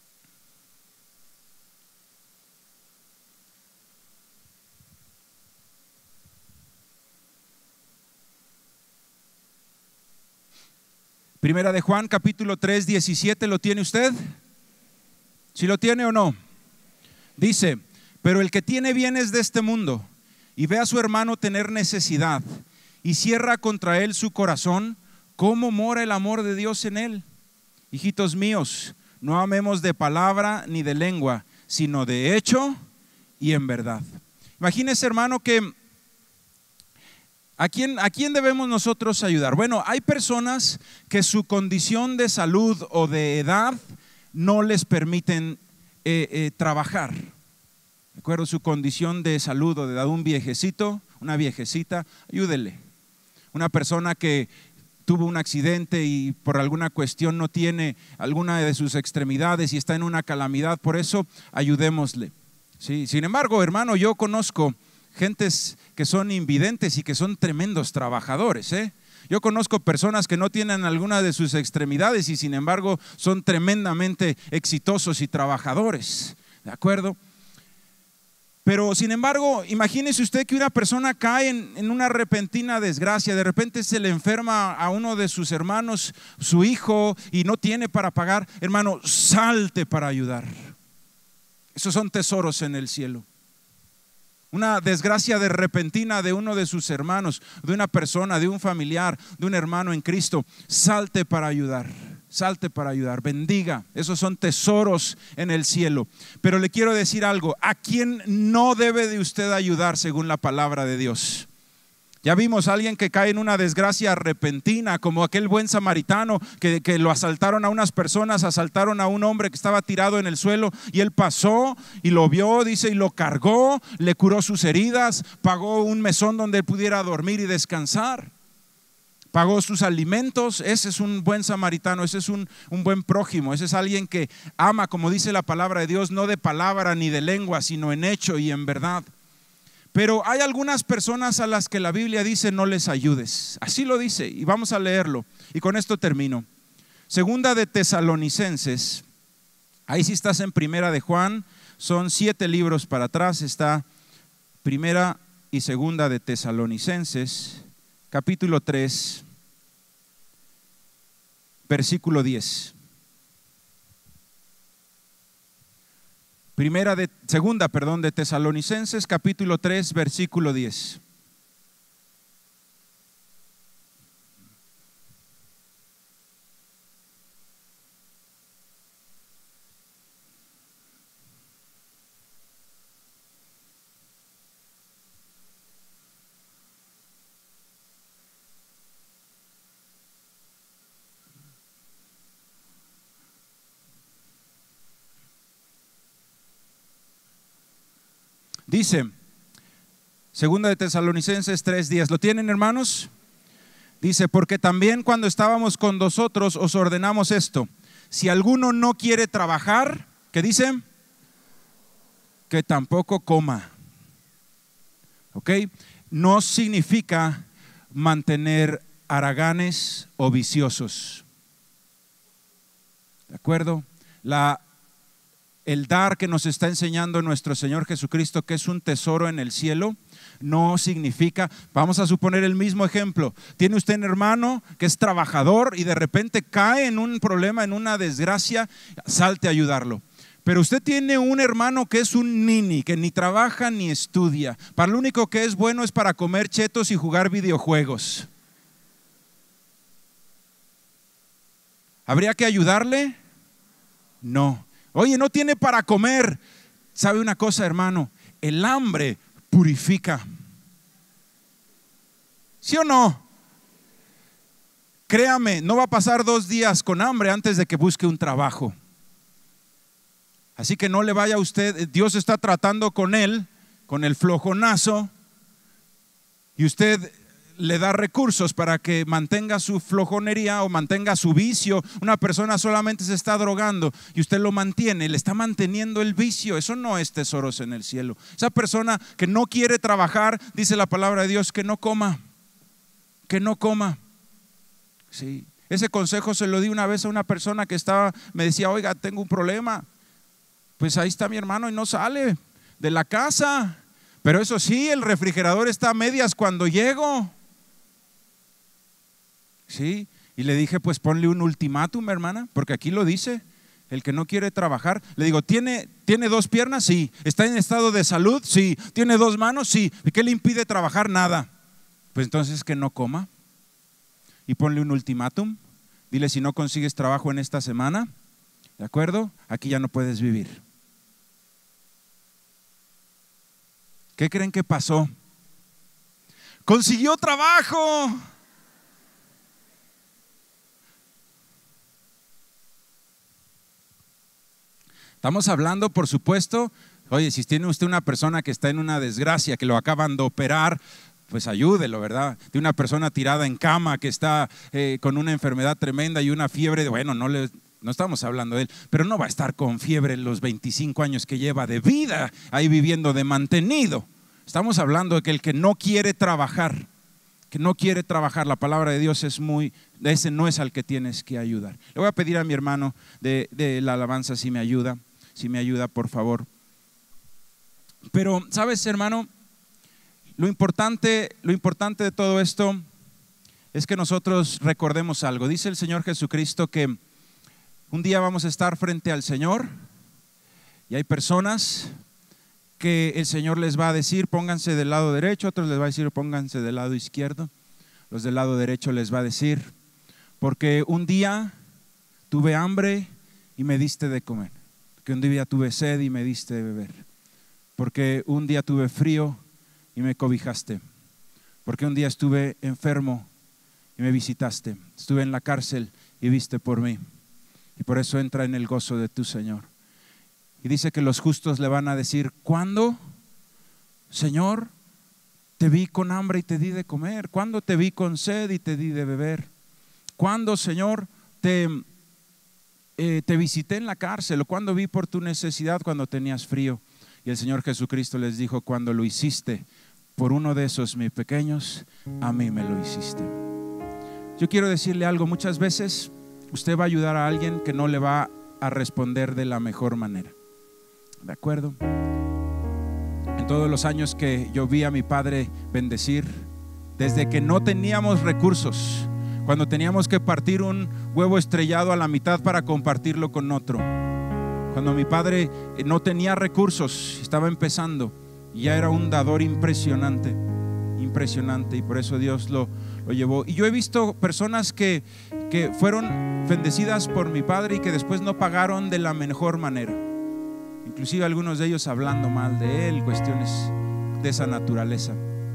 Primera de Juan, capítulo 3, 17, ¿lo tiene usted? ¿Sí lo tiene o no? Dice, pero el que tiene bienes de este mundo y ve a su hermano tener necesidad y cierra contra él su corazón, ¿cómo mora el amor de Dios en él? Hijitos míos, no amemos de palabra ni de lengua, sino de hecho y en verdad. Imagínese, hermano, que ¿a quién debemos nosotros ayudar? Bueno, hay personas que su condición de salud o de edad no les permiten trabajar. ¿De acuerdo? Su condición de salud o de edad, un viejecito, una viejecita, ayúdele. Una persona que tuvo un accidente y por alguna cuestión no tiene alguna de sus extremidades y está en una calamidad, por eso ayudémosle. ¿Sí? Sin embargo, hermano, yo conozco gentes que son invidentes y que son tremendos trabajadores, Yo conozco personas que no tienen alguna de sus extremidades y sin embargo son tremendamente exitosos y trabajadores, ¿de acuerdo? Pero sin embargo, imagínese usted que una persona cae en una repentina desgracia, de repente se le enferma a uno de sus hermanos, su hijo, y no tiene para pagar. Hermano, salte para ayudar. Esos son tesoros en el cielo. Una desgracia de repentina de uno de sus hermanos, de una persona, de un familiar, de un hermano en Cristo, salte para ayudar. Salte para ayudar, bendiga, esos son tesoros en el cielo. Pero le quiero decir algo, ¿a quién no debe de usted ayudar según la palabra de Dios? Ya vimos a alguien que cae en una desgracia repentina, como aquel buen samaritano que lo asaltaron a unas personas, asaltaron a un hombre que estaba tirado en el suelo y él pasó y lo vio, dice, y lo cargó, le curó sus heridas, pagó un mesón donde él pudiera dormir y descansar. Pagó sus alimentos. Ese es un buen samaritano, ese es un buen prójimo, ese es alguien que ama, como dice la palabra de Dios, no de palabra ni de lengua, sino en hecho y en verdad. Pero hay algunas personas a las que la Biblia dice no les ayudes. Así lo dice y vamos a leerlo y con esto termino. Segunda de Tesalonicenses, ahí sí estás en Primera de Juan, son 7 libros para atrás, está Primera y Segunda de Tesalonicenses, capítulo 3, versículo 10. Segunda de Tesalonicenses, capítulo 3, versículo 10. Dice, segunda de Tesalonicenses 3:10, ¿lo tienen, hermanos? Dice, porque también cuando estábamos con vosotros os ordenamos esto: si alguno no quiere trabajar, ¿qué dice? Que tampoco coma. ¿Ok? No significa mantener haraganes o viciosos. ¿De acuerdo? El dar que nos está enseñando nuestro Señor Jesucristo, que es un tesoro en el cielo, no significa, vamos a suponer el mismo ejemplo, tiene usted un hermano que es trabajador y de repente cae en un problema, en una desgracia, salte a ayudarlo. Pero usted tiene un hermano que es un nini, que ni trabaja ni estudia, para lo único que es bueno es para comer chetos y jugar videojuegos. ¿Habría que ayudarle? No. Oye, no tiene para comer. ¿Sabe una cosa, hermano? El hambre purifica. ¿Sí o no? Créame, no va a pasar 2 días con hambre antes de que busque un trabajo. Así que no le vaya a usted, Dios está tratando con él, con el flojonazo, y usted le da recursos para que mantenga su flojonería o mantenga su vicio. Una persona solamente se está drogando y usted lo mantiene, le está manteniendo el vicio. Eso no es tesoros en el cielo. Esa persona que no quiere trabajar, dice la palabra de Dios, que no coma. Que no coma. Sí. Ese consejo se lo di una vez a una persona que me decía, oiga, tengo un problema. Pues ahí está mi hermano y no sale de la casa. Pero eso sí, el refrigerador está a medias cuando llego. ¿Sí? Y le dije, pues ponle un ultimátum, hermana, porque aquí lo dice, el que no quiere trabajar. Le digo, ¿tiene 2 piernas? Sí. ¿Está en estado de salud? Sí. ¿Tiene 2 manos? Sí. ¿Y qué le impide trabajar? Nada. Pues entonces que no coma. Y ponle un ultimátum. Dile, si no consigues trabajo en esta semana, ¿de acuerdo? Aquí ya no puedes vivir. ¿Qué creen que pasó? ¡Consiguió trabajo! Estamos hablando, por supuesto, oye, si tiene usted una persona que está en una desgracia, que lo acaban de operar, pues ayúdelo, ¿verdad? De una persona tirada en cama que está con una enfermedad tremenda y una fiebre, bueno, no estamos hablando de él, pero no va a estar con fiebre los 25 años que lleva de vida ahí viviendo de mantenido. Estamos hablando de que el que no quiere trabajar, la palabra de Dios es ese no es al que tienes que ayudar. Le voy a pedir a mi hermano de la alabanza si me ayuda, por favor. Pero, ¿sabes, hermano? Lo importante de todo esto es que nosotros recordemos algo. Dice el Señor Jesucristo que un día vamos a estar frente al Señor y hay personas que el Señor les va a decir, pónganse del lado derecho, otros les va a decir, pónganse del lado izquierdo. Los del lado derecho les va a decir, porque un día tuve hambre y me diste de comer, porque un día tuve sed y me diste de beber, porque un día tuve frío y me cobijaste, porque un día estuve enfermo y me visitaste, estuve en la cárcel y viste por mí, y por eso entra en el gozo de tu Señor. Y dice que los justos le van a decir, ¿cuándo, Señor, te vi con hambre y te di de comer? ¿Cuándo te vi con sed y te di de beber? ¿Cuándo, Señor, te visité en la cárcel? ¿O cuándo vi por tu necesidad cuando tenías frío? Y el Señor Jesucristo les dijo, cuando lo hiciste por uno de esos mis pequeños, a mí me lo hiciste. Yo quiero decirle algo, muchas veces usted va a ayudar a alguien que no le va a responder de la mejor manera. ¿De acuerdo? En todos los años que yo vi a mi padre bendecir, desde que no teníamos recursos, cuando teníamos que partir un huevo estrellado a la mitad para compartirlo con otro, cuando mi padre no tenía recursos, estaba empezando y ya era un dador impresionante, y por eso Dios lo llevó. Y yo he visto personas que fueron bendecidas por mi padre y que después no pagaron de la mejor manera, inclusive algunos de ellos hablando mal de él, cuestiones de esa naturaleza.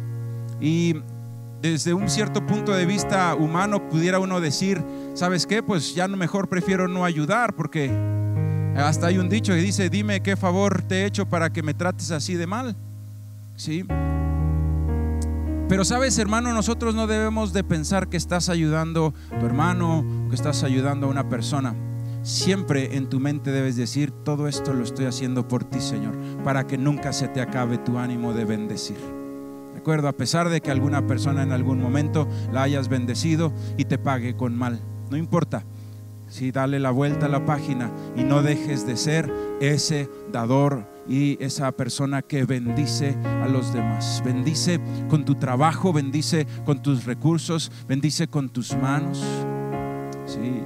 Y desde un cierto punto de vista humano pudiera uno decir, ¿sabes qué? Pues ya mejor prefiero no ayudar, porque hasta hay un dicho que dice, dime qué favor te he hecho para que me trates así de mal. ¿Sí? Pero sabes, hermano, nosotros no debemos de pensar que estás ayudando a tu hermano, que estás ayudando a una persona. Siempre en tu mente debes decir, todo esto lo estoy haciendo por ti, Señor, para que nunca se te acabe tu ánimo de bendecir. ¿De acuerdo? A pesar de que alguna persona en algún momento la hayas bendecido y te pague con mal, no importa. Sí, dale la vuelta a la página y no dejes de ser ese dador y esa persona que bendice a los demás. Bendice con tu trabajo, bendice con tus recursos, bendice con tus manos. Sí.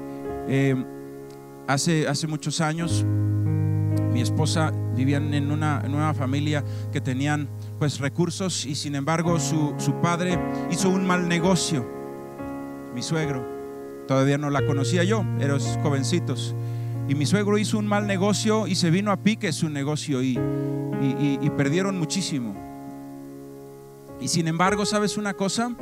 Hace muchos años mi esposa vivían en una familia que tenían pues recursos, y sin embargo su padre hizo un mal negocio. Mi suegro, todavía no la conocía yo, éramos jovencitos, y mi suegro hizo un mal negocio y se vino a pique su negocio y perdieron muchísimo. Y sin embargo, ¿sabes una cosa?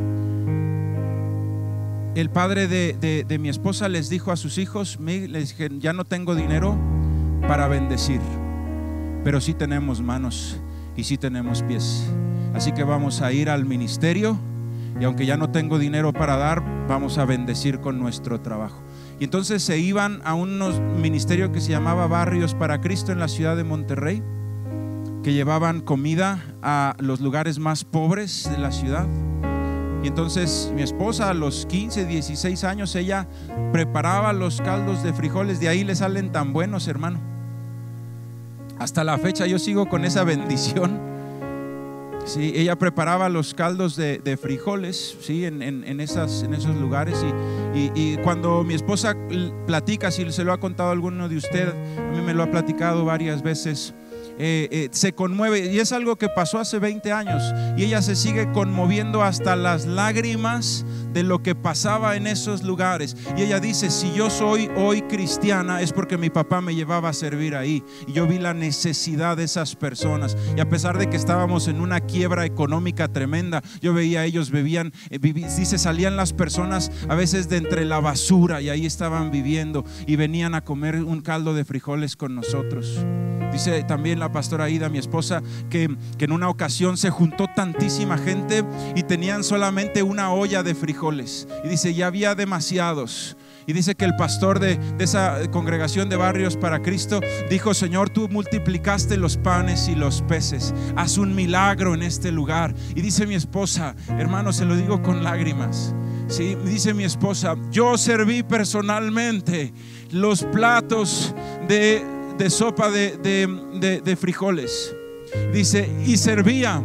El padre de mi esposa les dijo a sus hijos, les dije, ya no tengo dinero para bendecir, pero sí tenemos manos y sí tenemos pies, así que vamos a ir al ministerio, y aunque ya no tengo dinero para dar, vamos a bendecir con nuestro trabajo. Y entonces se iban a un ministerio que se llamaba Barrios para Cristo en la ciudad de Monterrey, que llevaban comida a los lugares más pobres de la ciudad. Y entonces mi esposa a los 15, 16 años, ella preparaba los caldos de frijoles. De ahí le salen tan buenos, hermano. Hasta la fecha yo sigo con esa bendición. Sí, ella preparaba los caldos de frijoles, sí, en esos lugares, Y cuando mi esposa platica, si se lo ha contado a alguno de ustedes, a mí me lo ha platicado varias veces, se conmueve, y es algo que pasó hace 20 años, y ella se sigue conmoviendo hasta las lágrimas de lo que pasaba en esos lugares. Y ella dice: si yo soy hoy cristiana es porque mi papá me llevaba a servir ahí, y yo vi la necesidad de esas personas, y a pesar de que estábamos en una quiebra económica tremenda, yo veía a ellos dice, salían las personas a veces de entre la basura, y ahí estaban viviendo, y venían a comer un caldo de frijoles con nosotros. Dice también la pastora Aida, mi esposa, que en una ocasión se juntó tantísima gente y tenían solamente una olla de frijoles, y dice, ya había demasiados. Y dice que el pastor de esa congregación de Barrios para Cristo dijo: Señor, tú multiplicaste los panes y los peces, haz un milagro en este lugar. Y dice mi esposa, hermano, se lo digo con lágrimas, ¿sí? Dice mi esposa: yo serví personalmente los platos de sopa de frijoles. Dice, y servía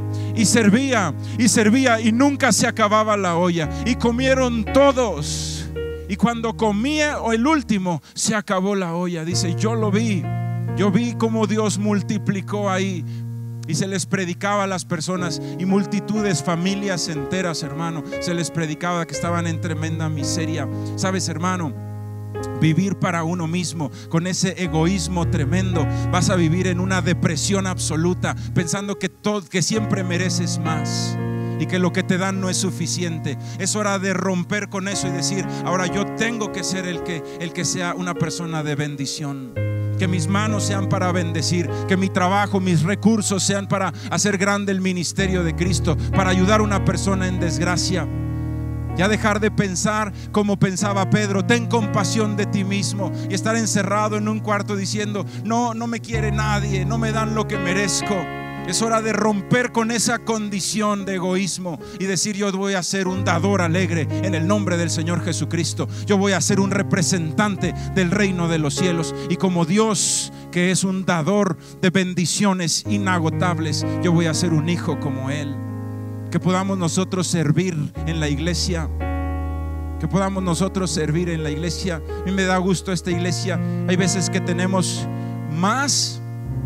y nunca se acababa la olla, y comieron todos, y cuando comía el último se acabó la olla. Dice, yo vi cómo Dios multiplicó ahí, y se les predicaba a las personas, y multitudes, familias enteras, hermano, se les predicaba que estaban en tremenda miseria. Sabes, hermano, vivir para uno mismo con ese egoísmo tremendo, vas a vivir en una depresión absoluta, pensando que siempre mereces más y que lo que te dan no es suficiente. Es hora de romper con eso y decir: ahora yo tengo que ser el que sea una persona de bendición. Que mis manos sean para bendecir, que mi trabajo, mis recursos sean para hacer grande el ministerio de Cristo, para ayudar a una persona en desgracia. Ya dejar de pensar como pensaba Pedro: ten compasión de ti mismo, y estar encerrado en un cuarto diciendo: no me quiere nadie, no me dan lo que merezco. Es hora de romper con esa condición de egoísmo y decir: yo voy a ser un dador alegre en el nombre del Señor Jesucristo. Yo voy a ser un representante del reino de los cielos, y como Dios, que es un dador de bendiciones inagotables, yo voy a ser un hijo como Él. Que podamos nosotros servir en la iglesia, que podamos nosotros servir en la iglesia. A mí me da gusto esta iglesia. Hay veces que tenemos más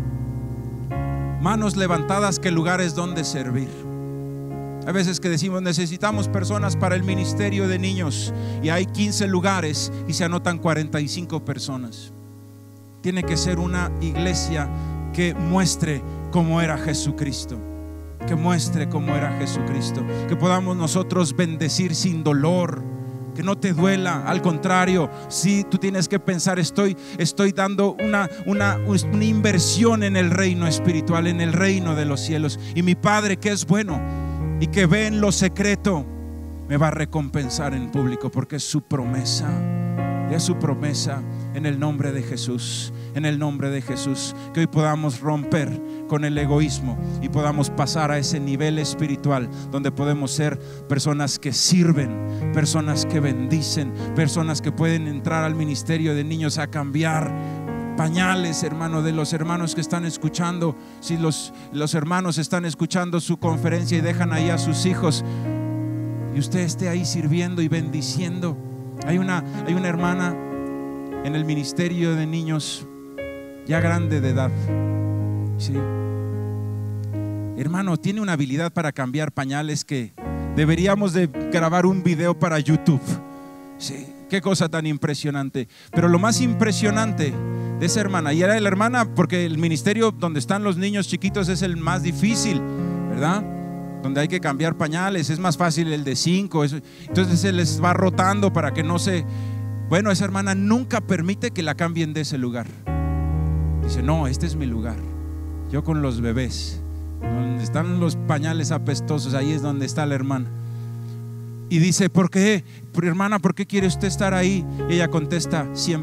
manos levantadas que lugares donde servir. Hay veces que decimos: necesitamos personas para el ministerio de niños, y hay 15 lugares y se anotan 45 personas. Tiene que ser una iglesia que muestre cómo era Jesucristo, que muestre cómo era Jesucristo, que podamos nosotros bendecir sin dolor, que no te duela. Al contrario, si tú tienes que pensar: estoy dando una inversión en el reino espiritual, en el reino de los cielos, y mi Padre, que es bueno y que ve en lo secreto, me va a recompensar en público, porque es su promesa. Es su promesa. En el nombre de Jesús, en el nombre de Jesús, que hoy podamos romper con el egoísmo y podamos pasar a ese nivel espiritual donde podemos ser personas que sirven, personas que bendicen, personas que pueden entrar al ministerio de niños a cambiar pañales, hermano, de los hermanos que están escuchando. Si los hermanos están escuchando su conferencia y dejan ahí a sus hijos, y usted esté ahí sirviendo y bendiciendo. Hay una hermana en el ministerio de niños, ya grande de edad, ¿sí? Hermano, tiene una habilidad para cambiar pañales que deberíamos de grabar un video para YouTube, ¿sí? Qué cosa tan impresionante. Pero lo más impresionante de esa hermana, y era la hermana porque el ministerio donde están los niños chiquitos es el más difícil, ¿verdad? Donde hay que cambiar pañales, es más fácil el de 5, entonces se les va rotando para que no se... Bueno, esa hermana nunca permite que la cambien de ese lugar. Dice: no, este es mi lugar, yo con los bebés, donde están los pañales apestosos, ahí es donde está la hermana. Y dice: ¿por qué, hermana, por qué quiere usted estar ahí? Y ella contesta siempre: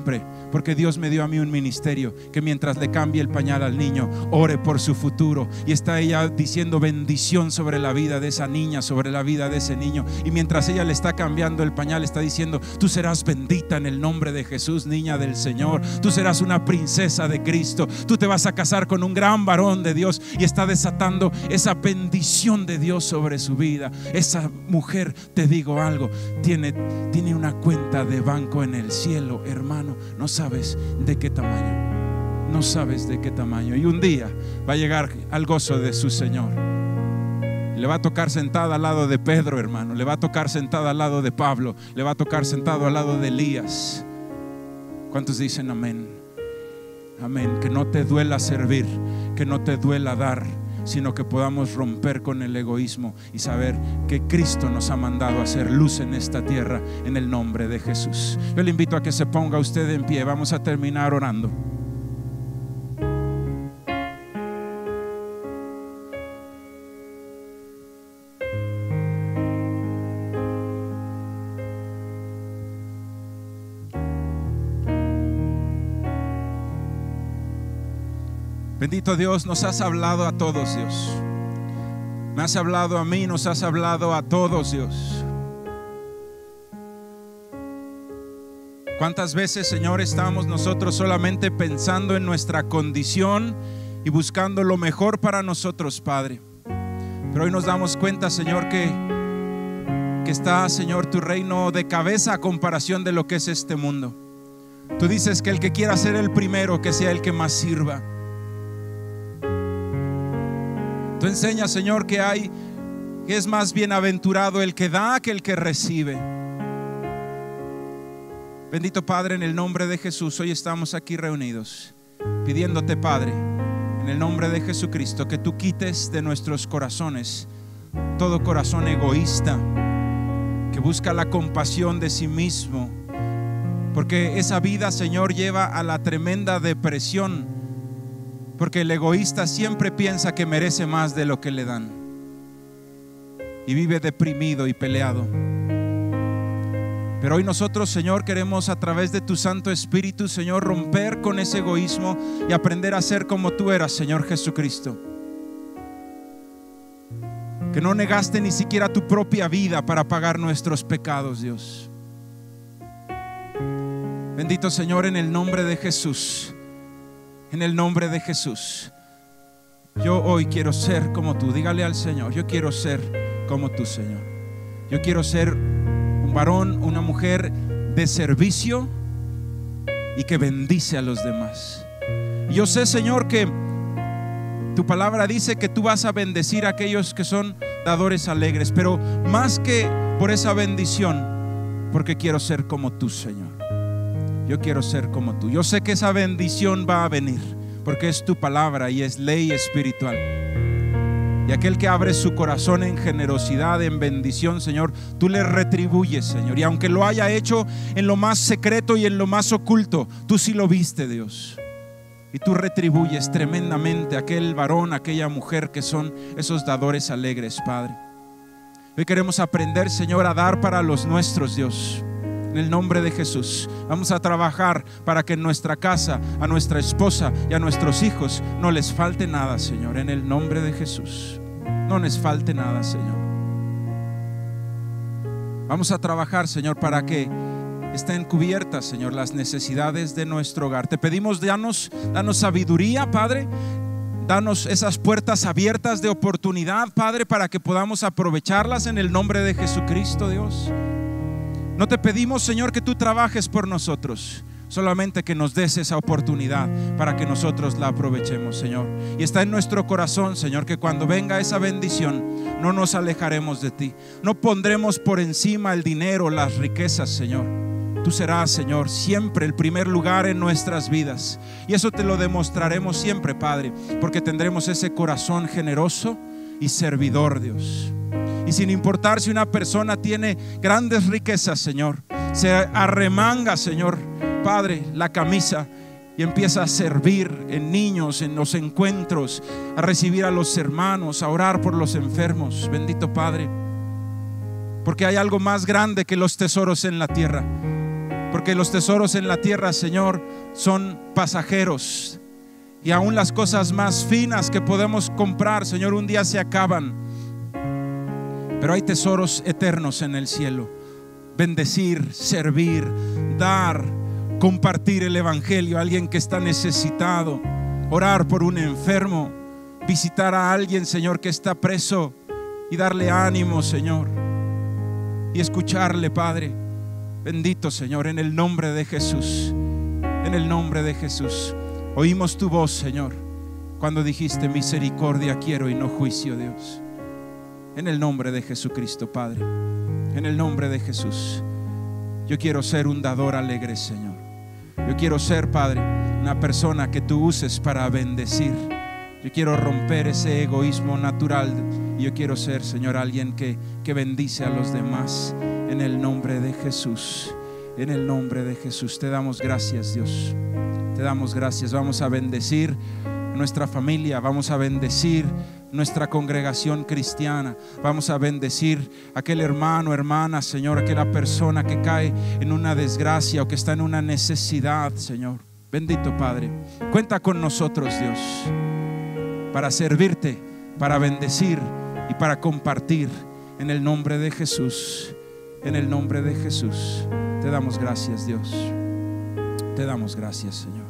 porque Dios me dio a mí un ministerio que mientras le cambie el pañal al niño, ore por su futuro. Y está ella diciendo bendición sobre la vida de esa niña, sobre la vida de ese niño. Y mientras ella le está cambiando el pañal, está diciendo: tú serás bendita en el nombre de Jesús, niña del Señor. Tú serás una princesa de Cristo. Tú te vas a casar con un gran varón de Dios. Y está desatando esa bendición de Dios sobre su vida. Esa mujer, te digo algo, tiene una cuenta de banco en el cielo, hermano. No sabes de qué tamaño. No sabes de qué tamaño. Y un día va a llegar al gozo de su Señor. Le va a tocar sentada al lado de Pedro, hermano. Le va a tocar sentada al lado de Pablo. Le va a tocar sentado al lado de Elías. ¿Cuántos dicen amén? Amén. Que no te duela servir, que no te duela dar, sino que podamos romper con el egoísmo y saber que Cristo nos ha mandado a hacer luz en esta tierra, en el nombre de Jesús. Yo le invito a que se ponga usted en pie. Vamos a terminar orando. Bendito Dios, nos has hablado a todos, Dios. Me has hablado a mí, nos has hablado a todos, Dios. ¿Cuántas veces, Señor, estamos nosotros solamente pensando en nuestra condición y buscando lo mejor para nosotros, Padre? Pero hoy nos damos cuenta, Señor, que está, Señor, tu reino de cabeza a comparación de lo que es este mundo. Tú dices que el que quiera ser el primero, que sea el que más sirva. Tú enseñas, Señor, que es más bienaventurado el que da que el que recibe. Bendito Padre, en el nombre de Jesús, hoy estamos aquí reunidos pidiéndote, Padre, en el nombre de Jesucristo, que tú quites de nuestros corazones todo corazón egoísta que busca la compasión de sí mismo, porque esa vida, Señor, lleva a la tremenda depresión. Porque el egoísta siempre piensa que merece más de lo que le dan y vive deprimido y peleado. Pero hoy nosotros, Señor, queremos a través de tu Santo Espíritu, Señor, romper con ese egoísmo y aprender a ser como tú eras, Señor Jesucristo. Que no negaste ni siquiera tu propia vida para pagar nuestros pecados, Dios. Bendito Señor, en el nombre de Jesús. En el nombre de Jesús, yo hoy quiero ser como tú. Dígale al Señor: yo quiero ser como tú, Señor. Yo quiero ser un varón, una mujer de servicio y que bendice a los demás. Y yo sé, Señor, que tu palabra dice que tú vas a bendecir a aquellos que son dadores alegres, pero más que por esa bendición, porque quiero ser como tú, Señor. Yo quiero ser como tú. Yo sé que esa bendición va a venir, porque es tu palabra y es ley espiritual. Y aquel que abre su corazón en generosidad, en bendición, Señor, tú le retribuyes, Señor. Y aunque lo haya hecho en lo más secreto y en lo más oculto, tú sí lo viste, Dios. Y tú retribuyes tremendamente a aquel varón, a aquella mujer que son esos dadores alegres, Padre. Hoy queremos aprender, Señor, a dar para los nuestros, Dios. En el nombre de Jesús vamos a trabajar para que en nuestra casa, a nuestra esposa y a nuestros hijos no les falte nada, Señor. En el nombre de Jesús no les falte nada, Señor. Vamos a trabajar, Señor, para que estén cubiertas, Señor, las necesidades de nuestro hogar. Te pedimos, danos sabiduría, Padre. Danos esas puertas abiertas de oportunidad, Padre, para que podamos aprovecharlas en el nombre de Jesucristo, Dios. No te pedimos, Señor, que tú trabajes por nosotros, solamente que nos des esa oportunidad para que nosotros la aprovechemos, Señor. Y está en nuestro corazón, Señor, que cuando venga esa bendición no nos alejaremos de ti. No pondremos por encima el dinero, las riquezas, Señor. Tú serás, Señor, siempre el primer lugar en nuestras vidas. Y eso te lo demostraremos siempre, Padre, porque tendremos ese corazón generoso y servidor, Dios. Y sin importar si una persona tiene grandes riquezas, Señor, se arremanga, Señor, Padre, la camisa y empieza a servir en niños, en los encuentros, a recibir a los hermanos, a orar por los enfermos. Bendito Padre, porque hay algo más grande que los tesoros en la tierra. porque los tesoros en la tierra, Señor, son pasajeros. Y aún las cosas más finas que podemos comprar, Señor, un día se acaban. Pero hay tesoros eternos en el cielo. Bendecir, servir, dar, compartir el evangelio a alguien que está necesitado, orar por un enfermo, visitar a alguien, Señor, que está preso y darle ánimo, Señor, y escucharle, Padre. Bendito, Señor, en el nombre de Jesús. En el nombre de Jesús. Oímos tu voz, Señor, cuando dijiste: misericordia quiero y no juicio, Dios. En el nombre de Jesucristo, Padre, en el nombre de Jesús, yo quiero ser un dador alegre, Señor. Yo quiero ser, Padre, una persona que tú uses para bendecir. Yo quiero romper ese egoísmo natural y yo quiero ser, Señor, alguien que bendice a los demás. En el nombre de Jesús, en el nombre de Jesús. Te damos gracias, Dios. Te damos gracias. Vamos a bendecir nuestra familia, vamos a bendecir nuestra congregación cristiana, vamos a bendecir aquel hermano, hermana, Señor, aquella persona que cae en una desgracia o que está en una necesidad, Señor. Bendito Padre, cuenta con nosotros, Dios, para servirte, para bendecir y para compartir. En el nombre de Jesús, en el nombre de Jesús. Te damos gracias, Dios. Te damos gracias, Señor.